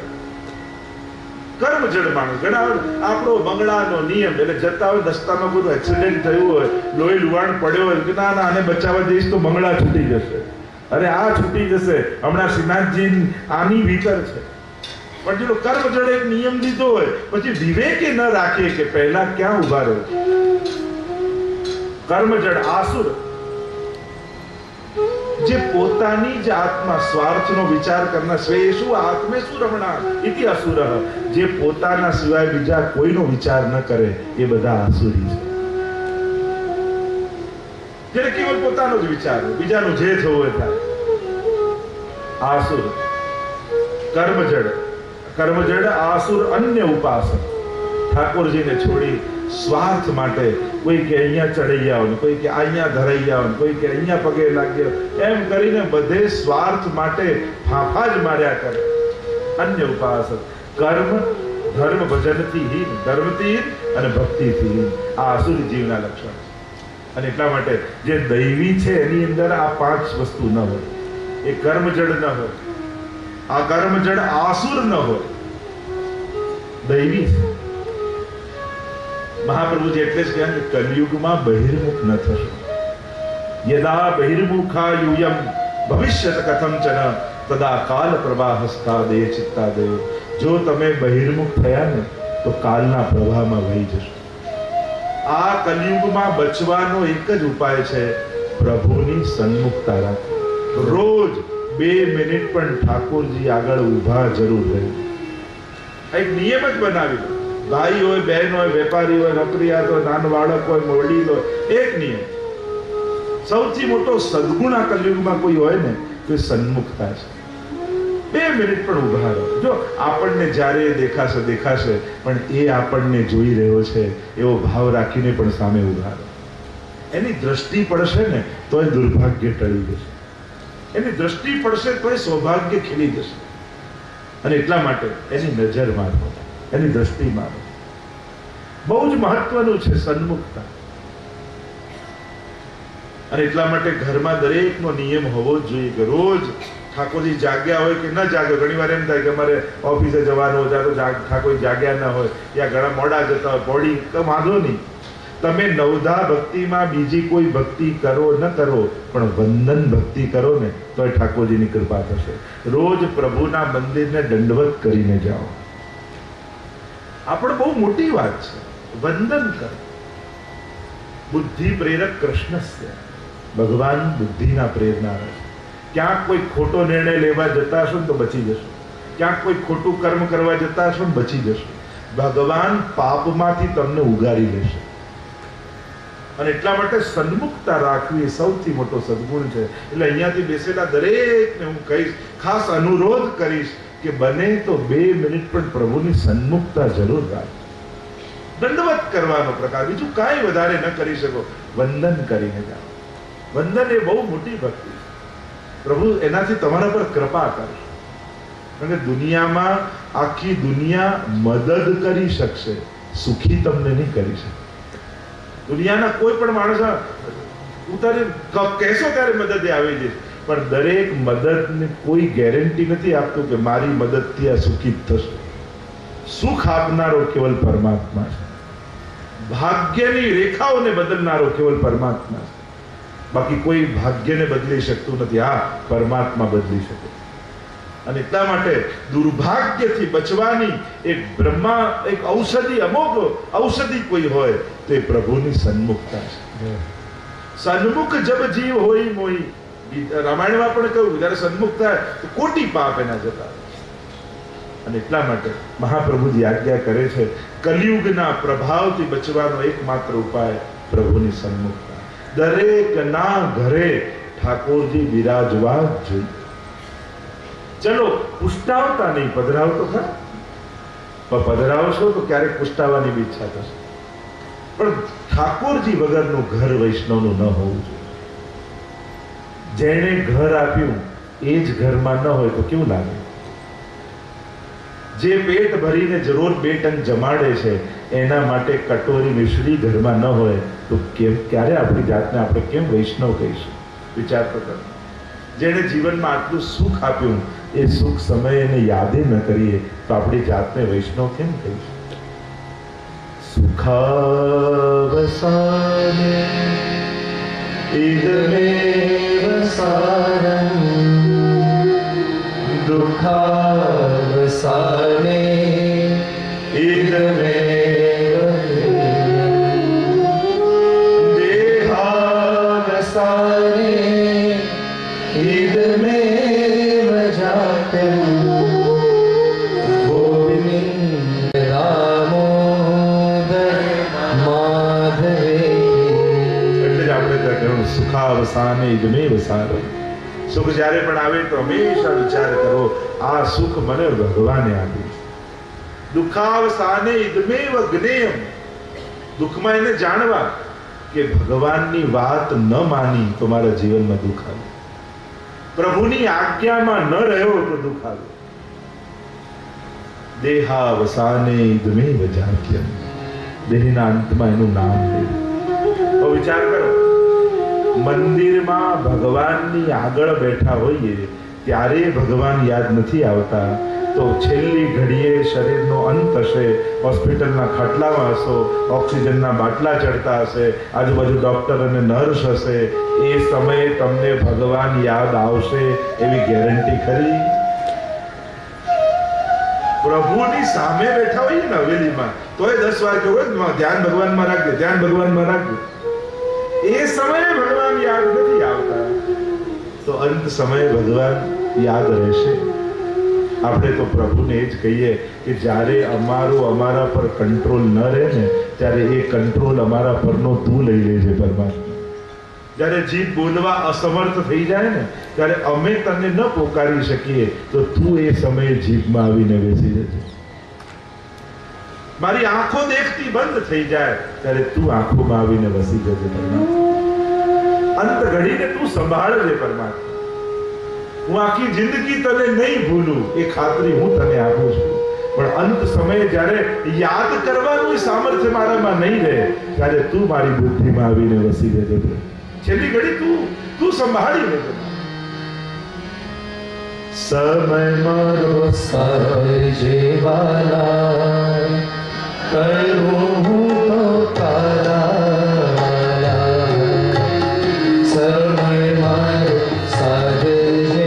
કર્મજળ માણસ. ઘણા આપણો મંગળાનો નિયમ, એટલે જતા હોય રસ્તામાં કોઈ એક્સિડન્ટ થયું હોય, લોહી લુહાણ પડ્યો હોય કે ના આને બચાવવા જઈશ તો મંગળા છૂટી જશે, અરે આ છૂટી જશે, હમણાં શ્રીનાથજી આની ભીતર છે. પણ જેનો કર્મજળ એક નિયમ લીધો હોય પછી વિવેકે ન રાખે કે પહેલા ક્યાં ઉભા રહ્યો. કર્મજળ, આસુર, જે પોતાની જ આત્મા, સ્વાર્થનો વિચાર કરનાર, સ્વેષુ આત્મેષુ રમણા ઇતિ અસુર, જે પોતાના સિવાય બીજા કોઈનો વિચાર ન કરે એ બધા આસુરી છે. જેને કેવળ પોતાનો જ વિચાર, બીજાનું જે થવું એ થાય. આસુર. કર્મજળ, કર્મજળ, આસુર, અન્ય ઉપાસક. ઠાકોરજીને છોડી સ્વાર્થ માટે કોઈ કે અહીંયા ચડી આવો, કોઈ કે અહીંયા ધરાઈ આવો, કોઈ કે અહીંયા પગે લાગ્યો, એમ કરીને બધે સ્વાર્થ માટે ફાંફા જ માર્યા કરે. અન્ય ઉપાસક. કર્મ ધર્મ ભજનથી હીન, ધર્મથી હીન અને ભક્તિથી હીન. આ આસુરી જીવના લક્ષણ. અને એટલા માટે જે દૈવી છે એની અંદર આ પાંચ વસ્તુ ન હોય. એ કર્મજળ ન હોય, આ કર્મજળ આસુર ન હોય, દૈવી છે. મહાપ્રભુજી એટલે જ કહ્યા કે કલયુગમાં બહિર્મુખ ન થશો. યદા બહિર્મુખા યુયમ ભવિષ્યત કથંચન તદા કાલ પ્રવાહસ્તા દે ચિત્તા દે. જો તમે બહિર્મુખ થયા ને તો કાલના પ્રવાહમાં વહી જશો. આ કલયુગમાં બચવાનો એક જ ઉપાય છે, પ્રભુની સન્મુખતા રાખો. રોજ 2 મિનિટ પણ ઠાકોરજી આગળ ઊભા જરૂર રહે. એક નિયમ જ બનાવી લો. ભાઈ હોય, બહેન હોય, વેપારી હોય, નોકરિયાત હોય, નાનો બાળક હોય, વડીલ હોય, એક નિયમ. સૌથી મોટો સદગુણ આ કલયુગમાં કોઈ હોય ને તો એ સન્મુખતા છે. 2 મિનિટ પણ ઊભા રહો. જો આપણને જ્યારે દેખાશે દેખાશે, પણ એ આપણને જોઈ રહ્યો છે એવો ભાવ રાખીને પણ સામે ઊભા રહો. એની દ્રષ્ટિ પડશે ને તો એ દુર્ભાગ્ય ટળી જશે, એની દ્રષ્ટિ પડશે તો એ સૌભાગ્ય ખીલી જશે. અને એટલા માટે એની નજર મારો, એની દ્રષ્ટિ મારો. બહુ જ મહત્વનું છે સન્મુખતા. અને એટલા માટે ઘરમાં દરેકનો નિયમ હોવો જ જોઈએ કે રોજ ઠાકોરજી જાગ્યા હોય કે ન જાગ્યા, ઘણી વાર એમ થાય કે અમારે ઓફિસે જવાનું હોય તો ઠાકોરજી જાગ્યા ન હોય, યા ઘણા મોડા જતા હોય, પોડી તો વાંધો નહીં. તમે નવધા ભક્તિમાં બીજી કોઈ ભક્તિ કરો ન કરો, પણ વંદન ભક્તિ કરો ને તો એ ઠાકોરજીની કૃપા થશે. રોજ પ્રભુના મંદિરને દંડવત કરીને જાઓ. આ પણ બહુ મોટી વાત છે. વંદન કરો. બુદ્ધિ પ્રેરક કૃષ્ણ છે. ભગવાન બુદ્ધિના પ્રેરનાર. ક્યાંક કોઈ ખોટો નિર્ણય લેવા જતા હશો તો બચી જશો, ક્યાંક કોઈ ખોટું કર્મ કરવા જતા હશો ને બચી જશો. ભગવાન પાપમાંથી તમને ઉગારી લેશે. અને એટલા માટે સન્મુખતા રાખવી એ સૌથી મોટો સદગુણ છે. એટલે અહીંયાથી બેસેલા દરેકને હું કહીશ, ખાસ અનુરોધ કરીશ કે બને તો 2 મિનિટ પણ પ્રભુની સન્મુખતા જરૂર રાખજો. દંડવત કરવાનો પ્રકાર, બીજું કાંઈ વધારે ન કરી શકો. વંદન કરીને જાઓ. વંદન એ બહુ મોટી ભક્તિ. પ્રભુ એનાથી તમારા પર કૃપા કરશે. કારણ કે દુનિયામાં આખી દુનિયા મદદ કરી શકશે, સુખી તમને નહીં કરી શકે. દુનિયાના કોઈ પણ માણસ ઉતારે કહેશો ત્યારે મદદ આવી જશે, પણ દરેક મદદને કોઈ ગેરંટી નથી આપતું કે મારી મદદથી આ સુખી થશે. સુખ આપનારો કેવલ પરમાત્મા છે. ભાગ્યની રેખાઓને બદલનારો કેવલ પરમાત્મા છે. બાકી કોઈ ભાગ્યને બદલી શકતું નથી. હા, પરમાત્મા બદલી શકે. અને એટલા માટે દુર્ભાગ્યથી બચવાની એક બ્રહ્મા એક ઔષધિ, અમોઘ ઔષધિ કોઈ હોય તો એ પ્રભુની સન્મુખતા છે. સન્મુખ જબ જીવ હોય મોઈ, રામાયણમાં પણ કહ્યું, જયારે સન્મુખ થાય તો કોટી પાપ એના જતા. અને એટલા માટે મહાપ્રભુજી આજ્ઞા કરે છે, કલિયુગના પ્રભાવથી બચવાનો એકમાત્ર ઉપાય પ્રભુની સન્મુખતા. દરેકના ઘરે ઠાકોરજી બિરાજવા જોઈએ. ચલો પુષ્ટાવતા નહીં, પધરાવ તો ખરા. પણ પધરાવશો તો ક્યારેક પુષ્ટાવાની બી ઈચ્છા થશે. પણ ઠાકોરજી વગરનું ઘર વૈષ્ણવનું ન હોવું જોઈએ. જેણે ઘર આપ્યું એ જ ઘરમાં ન હોય તો કેવું લાગે? જે પેટ ભરીને જરૂર 2 ટંક જમાડે છે એના માટે કટોરી મિશ્રી ઘરમાં ન હોય તો કેમ, ક્યારે આપણી જાતને આપણે કેમ વૈષ્ણવ કહીશું? વિચાર તો કરો. જેણે જીવનમાં આટલું સુખ આપ્યું એ સુખ સમયે એને યાદે ન કરીએ તો આપણી જાતને વૈષ્ણવ કેમ કહીશું? સુખાવસાને ઇદમેવ સારં દુઃખાવસાને ઇદમેવ દેહાવસાને ઇદમેવ જાતં ગોવિંદ દામોદર માધવે. એટલે જ આપણે કહ્યું સુખાવસાને ઇદમેવ સારં. સુખ જ્યારે પણ આવે તો હંમેશા વિચાર કરો, આ સુખ મને ભગવાને આપ્યું. દુઃખાવસાને ઇદમેવ જ્ઞેયમ. દુઃખમાં એને જાણવા કે ભગવાનની વાત ન માની તો મારા જીવનમાં દુઃખ આવ્યું. પ્રભુની આજ્ઞામાં ન રહ્યો તો દુઃખ આવ્યું. દેહાવસાને ઇદમેવ જાત્યમ. દેહના અંતમાં એનું નામ લેવું. તો વિચાર કરો, મંદિરમાં ભગવાનની આગળ બેઠા હોઈએ ત્યારે ભગવાન યાદ નથી આવતા તો છેલ્લી ઘડીએ શરીરનો અંત હશે, હોસ્પિટલના ખાટલામાં હશો, ઓક્સિજનના બાટલા ચડતા હશે, આજુબાજુ ડોક્ટર અને નર્સ હશે, એ સમયે તમને ભગવાન યાદ આવશે એવી ગેરંટી ખરી? પ્રભુની સામે બેઠા હોઈએ ને હવેલીમાં તોય 10 વાર કહ્યું ધ્યાન ભગવાનમાં રાખજો, ધ્યાન ભગવાનમાં રાખજો. એ સમયે ભગવાન યાદ નથી આવતા તો અંત સમયે ભગવાન યાદ રહેશે. આપણે તો પ્રભુને એ જ કહીએ કે જ્યારે અમારા પર કંટ્રોલ ન રહે ને ત્યારે એ કંટ્રોલ અમારા પરનો તું લઈ લેજે પરમાત્મા. જ્યારે જીભ બોલવા અસમર્થ થઈ જાય ને ત્યારે અમે તને ન પોકારી શકીએ તો તું એ સમયે જીભમાં આવીને બેસી જજે. મારી આંખો દેખતી બંધ થઈ જાય ત્યારે તું આંખોમાં આવીને વસી જજે પરમાત્મા. અંત ઘડીને તું સંભાળજે પરમાત્મા. હું આખી જિંદગી તને નહીં ભૂલું એ ખાતરી હું તને આપું છું, પણ અંત સમયે જ્યારે યાદ કરવાનું સામર્થ્ય મારામાં નહીં રહે ત્યારે તું મારી બુદ્ધિમાં આવીને વસી જજે. છેલ્લી ઘડી તું સંભાળી લેજે. સમય મારો સાજે વાલા કરું હું તો તારા સમય મારો સાજે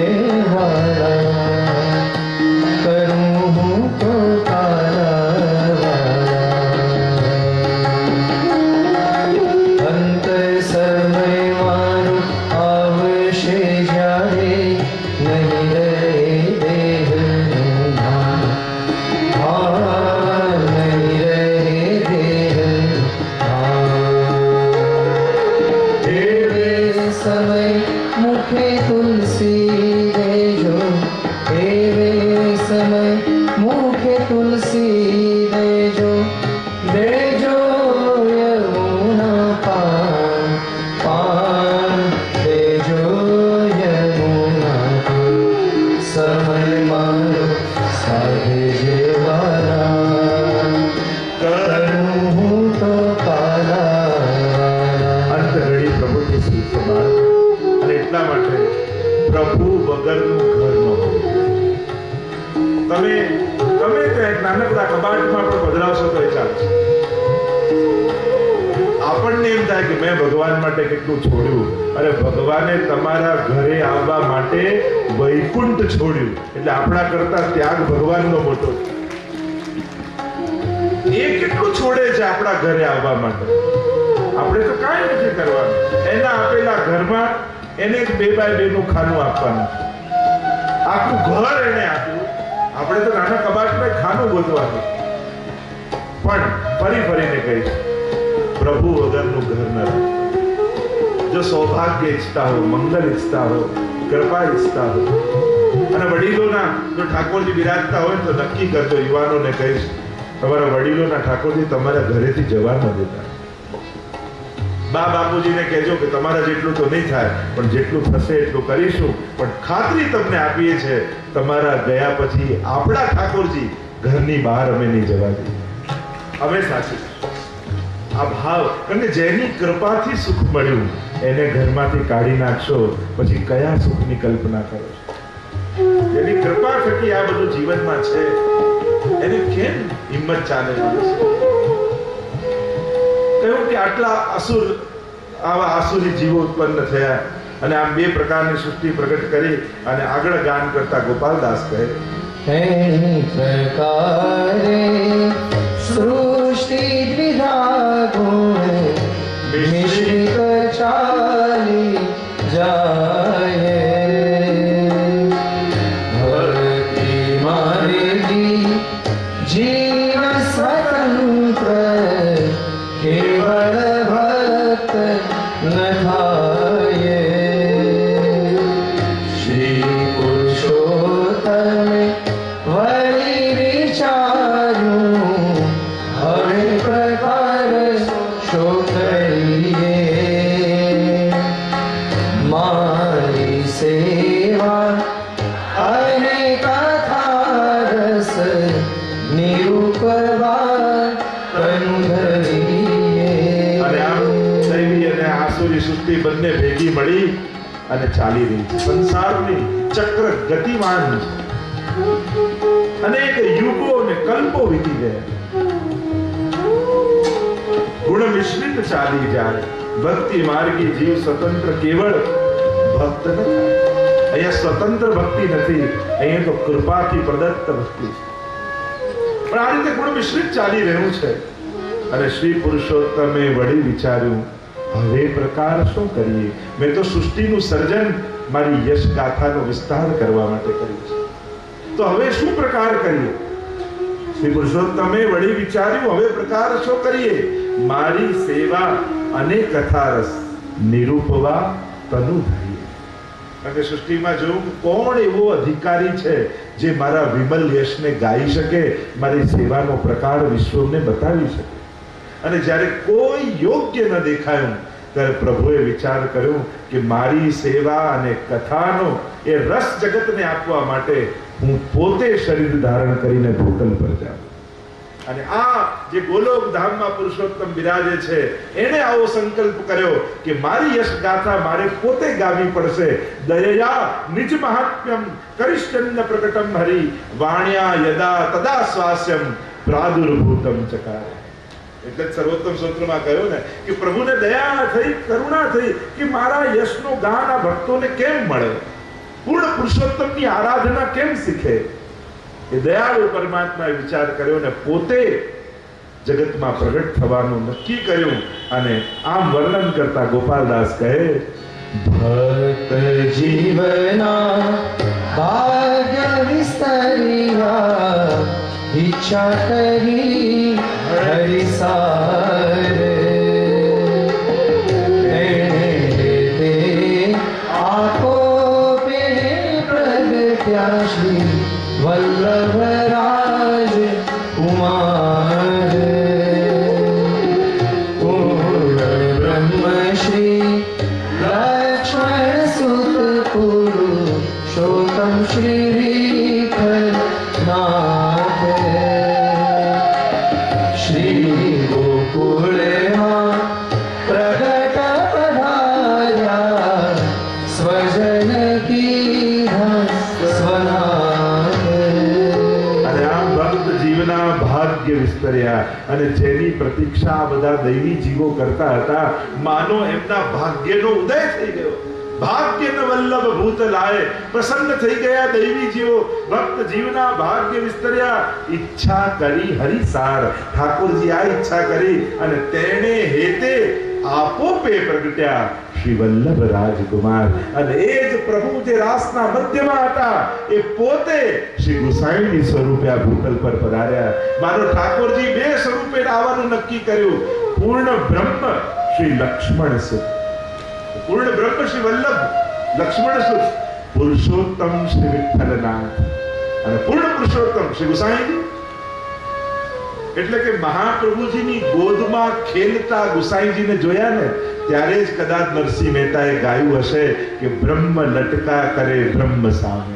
વાલા કરું હું તો તારા અંત સમય મારો આવશે જ્યારે નહીં નાનકડા કબાટમાં પણ બદલાવશો તો એ ચાલશે. આપણને એમ થાય કે મેં ભગવાન માટે કેટલું છોડ્યું. અરે ભગવાને તમારા ઘરે આવવા માટે વૈકુંઠ છોડ્યું. એટલે આપણા કરતા ત્યાગ ભગવાનનો મોટો છે. એ કેટલું છોડે છે આપણા ઘરે આવવા માટે. આપણે તો કાંઈ નથી કરવાનું. એના આપેલા ઘરમાં એને 2x2 નું ખાનું આપવાનું. આખું ઘર એને આપ્યું. આપણે તો નાના કબાટમાં ખાનું ગોતવાનું. પણ ફરીને કહીશ, પ્રભુ વગરનું ઘર ન રહે. જો સૌભાગ્ય ઈચ્છતા હો, મંગલ ઈચ્છતા હો, કૃપા ઈચ્છતા હો, અને વડીલોના જો ઠાકોરજી બિરાજતા હોય તો નક્કી કરજો. યુવાનોને કહીશ, તમારા વડીલોના ઠાકોરજી તમારા ઘરેથી જવા ન દેતા. બા બાપુજીને કહેજો કે તમારા જેટલું તો નહીં થાય, પણ જેટલું થશે એટલું કરીશું. પણ ખાતરી તમને આપીએ છે, તમારા ગયા પછી આપણા ઠાકોરજી ઘરની બહાર અમે નહીં જવા દઈએ. અમે સાચી આ ભાવ, કારણ કે જેની કૃપાથી સુખ મળ્યું એને ઘરમાંથી કાઢી નાખશો, પછી કયા સુખની કલ્પના કરો છો? જેની કૃપા થકી આ બધું જીવનમાં છે એને કેમ હિંમત ચાલે? કહ્યું કે આટલા આવા આસુરી જીવો ઉત્પન્ન થયા, અને આમ 2 પ્રકારની સૃષ્ટિ પ્રગટ કરી અને આગળ ગાન કરતા ગોપાલદાસ કહે, પ્રકારે સૃષ્ટિ દ્વિધા ગુણ મિશ્રિત ચાલી જાય, ભક્તિ માર્ગી જીવ સ્વતંત્ર કેવળ ભક્ત ન થાય. શ્રી પુરુષોત્તમે વળી વિચાર્યું, હવે પ્રકાર શો કરીએ? મારી સેવા અને કથા રસ નિરૂપવા તનુ ધરીએ. અને આમ દૈવી અને આસુરી સૃષ્ટિ બંને ભેગી મળી અને ચાલી રહી છે. સંસારની ચક્ર ગતિમાન છે. અનેક યુગો અને કલ્પો વીતી ગયા. ગુણ મિશ્રિત ચાલી જાય. ભક્તિ માર્ગી જીવ સ્વતંત્ર કેવળ ભક્ત ન થાય. અહીંયા સ્વતંત્ર ભક્તિ નથી, અહીંયા તો કૃપાથી પ્રદત્ત ભક્તિ છે. પણ આ રીતે ગુણ મિશ્રિત ચાલી રહ્યું છે. અને શ્રી પુરુષોત્તમે વળી વિચાર્યું, હવે પ્રકાર શું કરીએ? મેં તો સૃષ્ટિનું સર્જન મારી યશ ગાથાનો વિસ્તાર કરવા માટે કર્યું છે, તો હવે શું પ્રકાર કરીએ? શ્રી પુરુષોત્તમે વળી વિચાર્યું, હવે પ્રકાર શું કરીએ? મારી સેવા અને કથારસ નિરૂપવા તનુ ધરીએ. કારણ કે સૃષ્ટિમાં જોયું કોણ એવો અધિકારી છે જે મારા વિમલ યશને ગાઈ શકે, મારી સેવાનો પ્રકાર વિશ્વને બતાવી શકે. અને જ્યારે કોઈ યોગ્ય ન દેખાયું ત્યારે પ્રભુએ વિચાર કર્યો કે મારી સેવા અને કથાનો એ રસ જગતને આપવા માટે હું પોતે શરીર ધારણ કરીને ભૂતલ પર જાઉં. અને આ જે ગોલોક ધામમાં પુરુષોત્તમ બિરાજે છે એને આવો સંકલ્પ કર્યો કે મારી યશ ગાથા મારે પોતે ગાવી પડશે. દયયા નિજ મહાત્મ્યમ કરિષ્યન્ન પ્રકટમ હરિ વાણ્યા યદા તદા સ્વાસ્યમ પ્રાદુર્ભૂતમ ચકાર. એટલે જ સર્વોત્તમ સૂત્રમાં કહ્યું ને કે પ્રભુને દયા થઈ, કરુણા થઈ કે મારા યશનો ગાન આ ભક્તોને કેમ મળે, પૂર્ણ પુરુષોત્તમની આરાધના કેમ શીખે. એ દયાળુ પરમાત્માએ વિચાર કર્યો ને પોતે જગતમાં પ્રગટ થવાનું નક્કી કર્યું. અને આમ વર્ણન કરતા ગોપાલદાસ કહે, ભક્ત જીવના ભાગ્ય વિસ્તરિયા ઈચ્છા કરી હરિસારે તે આખો પે પ્રગટ્યા શ્રી વલ્લભરાજ કુમાર પૂર્ણ બ્રહ્મ શ્રી લક્ષ્મણ સુત પુરુષોત્તમ શ્રી વિઠ્ઠલનાથ શ્રી ગોકુળમાં પ્રગટ પધાર્યા સ્વજન કીધા સ્વનાથ. ભાગ્ય વિસ્તર્યા અને જેની પ્રતીક્ષા બધા દૈવી જીવો કરતા હતા, માનો એમના ભાગ્યનો ઉદય થઈ ગયો. ભાગ્યને વલ્લભ ભૂત લાય, પ્રસન્ન થઈ ગયા દૈવી જીવો. ભક્ત જીવના ભાગ્ય વિસ્તર્યા, ઈચ્છા કરી હરિસાર. ઠાકોરજી આ ઈચ્છા કરી અને તેણે હેતે આપોપે પ્રગટ્યા શ્રી વલ્લભ રાજકુમાર. અને એ જ પ્રભુ જે રાસના મધ્યમાં હતા એ પોતે શ્રી ગુસાઈની સ્વરૂપે આ ભૂતલ પર પધાર્યા. મારો ઠાકોરજી બે સ્વરૂપે આવવાનું નક્કી કર્યું. પૂર્ણ બ્રહ્મ શ્રી લક્ષ્મણ સુત, પૂર્ણ બ્રહ્મ શ્રી વલ્લભ લક્ષ્મણ સુત, પુરુષોત્તમ શ્રી વિઠ્ઠલનાથ અને પૂર્ણ પુરુષોત્તમ શ્રી ગુસાઈજી. એટલે કે મહાપ્રભુજીની ગોદમાં ખેલતા ગુસાઈજીને જોયા ને ત્યારે જ કદાચ નરસિંહ મહેતાએ ગાયું હશે કે બ્રહ્મ લટકા કરે બ્રહ્મ સામે.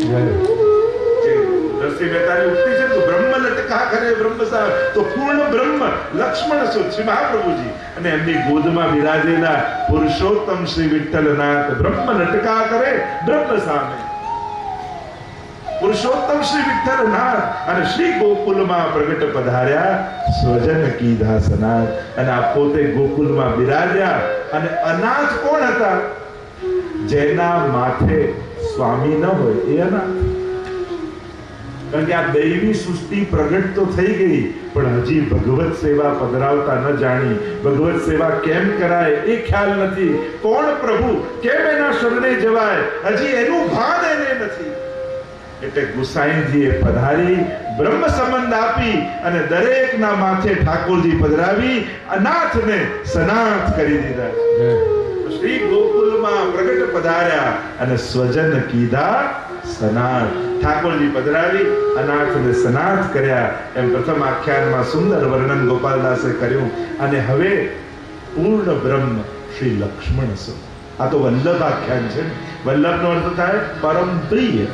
નરસિંહ મહેતાની ઉક્તિ છે તો બ્રહ્મ લટકા કરે બ્રહ્મ સામે. તો પૂર્ણ બ્રહ્મ લક્ષ્મણ સુત શ્રી મહાપ્રભુજી અને એમની ગોદમાં બિરાજેલા પુરુષોત્તમ શ્રી વિઠ્ઠલનાથ બ્રહ્મ લટકા કરે બ્રહ્મ સામે. પુરુષોત્તમ શ્રી વિઠ્ઠલનાથ અને શ્રી ગોકુલમાં પ્રગટ પધાર્યા સ્વજન કીધા સનાથ. અને આ પોતે ગોકુલમાં બિરાજ્યા. અને અનાથ કોણ હતા? જેના માથે સ્વામી ન હોય એ અનાથ. કારણ કે આ દૈવી સૃષ્ટિ પ્રગટ તો થઈ ગઈ પણ હજી ભગવત સેવા પધરાવતા ન જાણી, ભગવત સેવા કેમ કરાય એ ખ્યાલ નથી. કોણ પ્રભુ, કેમ એના શરણે જવાય, હજી એનું ભાન એને નથી. એટલે ગુસાઈજીએ પધારી બ્રહ્મ સંબંધ આપી અને દરેકના માથે ઠાકોરજી પધરાવી અનાથને સનાથ કરી દીધા. શ્રી ગોકુલમાં પ્રગટ પધાર્યા અને સ્વજન કીધા સનાથ. ઠાકોરજી પધરાવી અનાથને સનાથ કર્યા. એમ પ્રથમ આખ્યાનમાં સુંદર વર્ણન ગોપાલદાસે કર્યું. અને હવે પૂર્ણ બ્રહ્મ શ્રી લક્ષ્મણ સુત. આ તો વલ્લભ આખ્યાન છે. વલ્લભનો અર્થ થાય પરમ પ્રિય.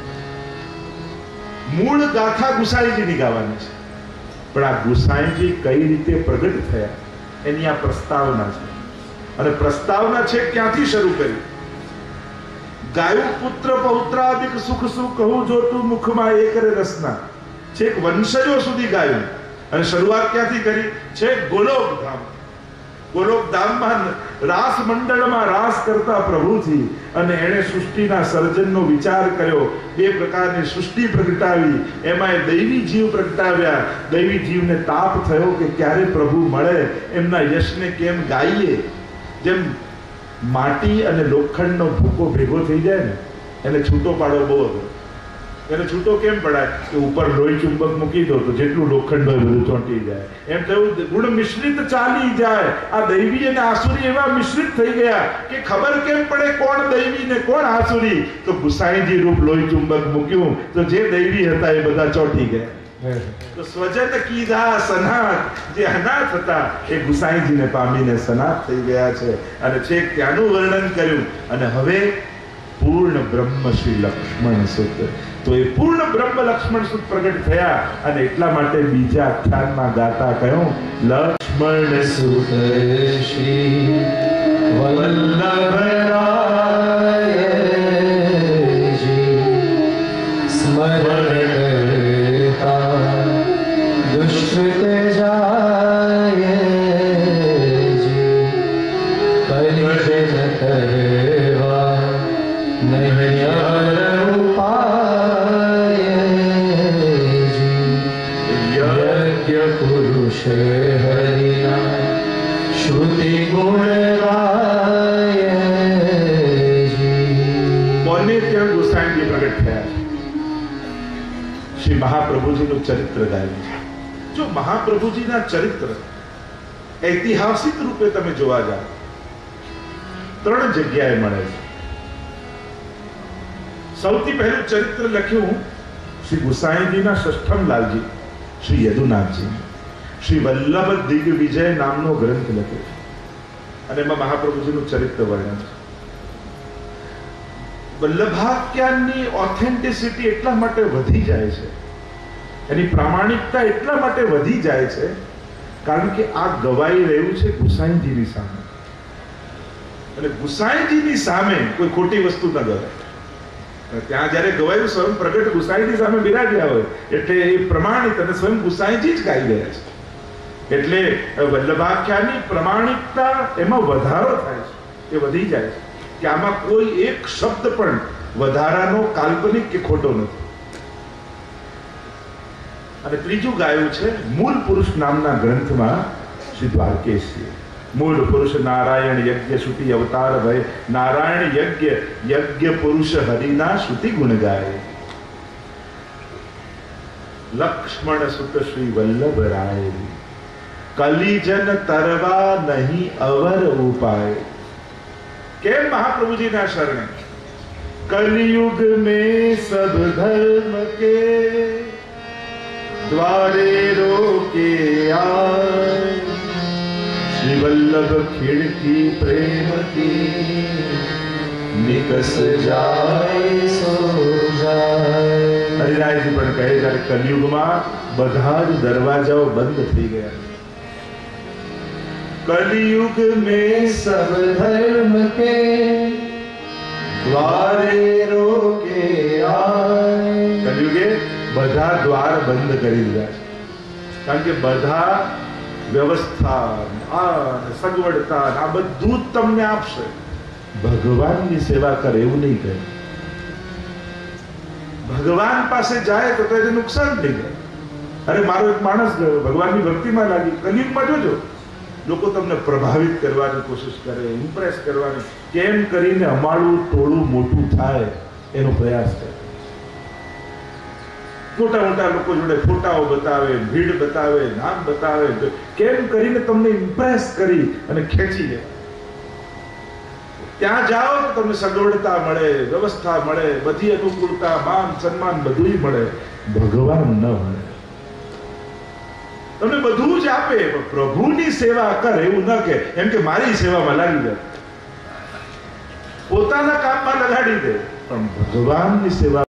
મૂળ ગાથા ગુસાઈજીની ગાવાની છે પણ આ ગુસાઈજી કઈ રીતે પ્રગટ થયા એની આ પ્રસ્તાવના છે. અને પ્રસ્તાવના છે ક્યાંથી શરૂ કરી? ગાયું પુત્ર પૌત્રાદિક સુખ સુખ કહું જો તું મુખમાં એક રે રસના. છેક વંશજો સુધી ગાયું. અને શરૂઆત ક્યાંથી કરી? છે ગોલોક ધામ. ગોલોક ધામમાં રાસ મંડળમાં રાસ કરતા પ્રભુથી અને એણે સૃષ્ટિના સર્જનનો વિચાર કર્યો. બે પ્રકારની સૃષ્ટિ પ્રગટાવી, એમાં દૈવી જીવ પ્રગટાવ્યા. દૈવી જીવને તાપ થયો કે ક્યારે પ્રભુ મળે, એમના યશને કેમ ગાઈએ. જેમ માટી અને લોખંડનો ભૂકો ભેગો થઈ જાય ને એને છૂટો પાડો બહુ હતો. એને છૂટો કેમ પડાય કે ઉપર લોહી ચુંબક મૂકી દો તો જેટલું લોખંડ હોય બધું ચોંટી જાય. એમ થયું ગુણ મિશ્રિત ચાલી જાય. આ દૈવી અને આસુરી એવા મિશ્રિત થઈ ગયા કે ખબર કેમ પડે કોણ દૈવી ને કોણ આસુરી? તો ગુસાઈજી રૂપ લોહી ચુંબક મૂક્યું તો જે દૈવી હતા એ બધા ચોંટી ગયા. તો સ્વજન કીધા સનાથ, જે અનાથ હતા એ ગુસાઈજીને પામીને સનાથ થઈ ગયા છે. અને છેક ત્યાંનું વર્ણન કર્યું. અને હવે પૂર્ણ બ્રહ્મ શ્રી લક્ષ્મણ સુત. તો એ પૂર્ણ બ્રહ્મ લક્ષ્મણ સુત પ્રગટ થયા અને એટલા માટે બીજા આખ્યાનમાં ગાતા કહ્યું લક્ષ્મણ સુત શ્રી વલ્લભરાયજી સ્મરણ કરતા દુષ્કૃત જાયજી કલિજન કરવા નહીં અવર ઉપાયજી યજ્ઞ પુરુષ હરિના શ્રુતિ ગુણ કોને ત્યાં ગોસાઈજી પ્રગટ થયા છે? શ્રી મહાપ્રભુજીનું ચરિત્ર ગાયું છે. જો મહાપ્રભુજીના ચરિત્ર ઐતિહાસિક રૂપે તમે જોવા જાઓ 3 જગ્યાએ મળે છે. સૌથી પહેલું ચરિત્ર લખ્યું શ્રી ગુસાઈજીના ષષ્ઠમ લાલજી શ્રી યદુનાથજી શ્રી વલ્લભ દિગ્વિજય નામનો ગ્રંથ લખ્યો છે અને એમાં મહાપ્રભુજીનું ચરિત્ર વર્ણન છે. વલ્લભાખ્યાનની ઓથેન્ટિસિટી એટલા માટે વધી જાય છે, એની પ્રામાણિકતા એટલા માટે વધી જાય છે કારણ કે આ ગવાઈ રહ્યું છે ગુસાઈજીની સામે, અને ગુસાઈજીની સામે કોઈ ખોટી વસ્તુ ન ગવાય. ત્યાં જયારે ગવાયું સ્વયં પ્રગટ ગુસાઈની સામે બિરાજ્યા હોય એટલે એ પ્રમાણિત અને સ્વયં ગુસાઈજી જ ગાઈ ગયા છે. એટલે વલ્લભાખ્યાનની પ્રમાણિકતા એમાં વધારો થાય છે, એ વધી જાય છે કે આમાં કોઈ એક શબ્દ પણ વધારાનો કાલ્પનિક કે ખોટો નથી. અને ત્રીજું ગાયું છે મૂળ પુરુષ નામના ગ્રંથમાં શ્રી દ્વારકેશજી. મૂળ પુરુષ નારાયણ યજ્ઞ શ્રુતિ અવતાર ભય નારાયણ યજ્ઞ પુરુષ હરિના શ્રુતિ ગુણ ગાય. લક્ષ્મણ સુત શ્રી વલ્લભ રાય કલિજન તરવા નહીં અવર ઉપાય. કેમ મહાપ્રભુજીના શરણે? कलयुग में सब धर्म के द्वारे रोके आए, श्री वल्लभ खिड़की प्रेम की निकस जाए सो जाए. હરિરાયજી પણ કહે જ્યારે કલયુગમાં બધા જ દરવાજાઓ બંધ થઈ ગયા. कलयुग में सब धर्म के द्वारे रोके आए. કલયુગે બધા દ્વાર બંધ કરી દીધા છે કારણ કે બધા વ્યવસ્થા સગવડતા આ બધું જ તમને આપશે, ભગવાનની સેવા કરે એવું નહીં કહે. ભગવાન પાસે જાય તો એને નુકસાન થઈ જાય. અરે મારો એક માણસ ગયો ભગવાનની ભક્તિમાં લાગી. કલયુગમાં જોજો લોકો તમને પ્રભાવિત કરવાની કોશિશ કરે, ઇમ્પ્રેસ કરવાની, કેમ કરીને અમારું ટોળું મોટું થાય એનો પ્રયાસ કરે. મોટા મોટા લોકો જોડે ફોટાઓ બતાવે, ભીડ બતાવે, નામ બતાવે, કેમ કરીને તમને ઇમ્પ્રેસ કરી અને ખેંચી લે. ત્યાં જાઓ તો તમને સગવડતા મળે, વ્યવસ્થા મળે, બધી અનુકૂળતા, માન સન્માન બધું મળે. ભગવાન ન મળે. તમને બધું જ આપે પણ પ્રભુની સેવા કર એવું ન કે એમ કે મારી સેવામાં લાગી જાય, પોતાના કામમાં લગાડી દે પણ ભગવાનની સેવા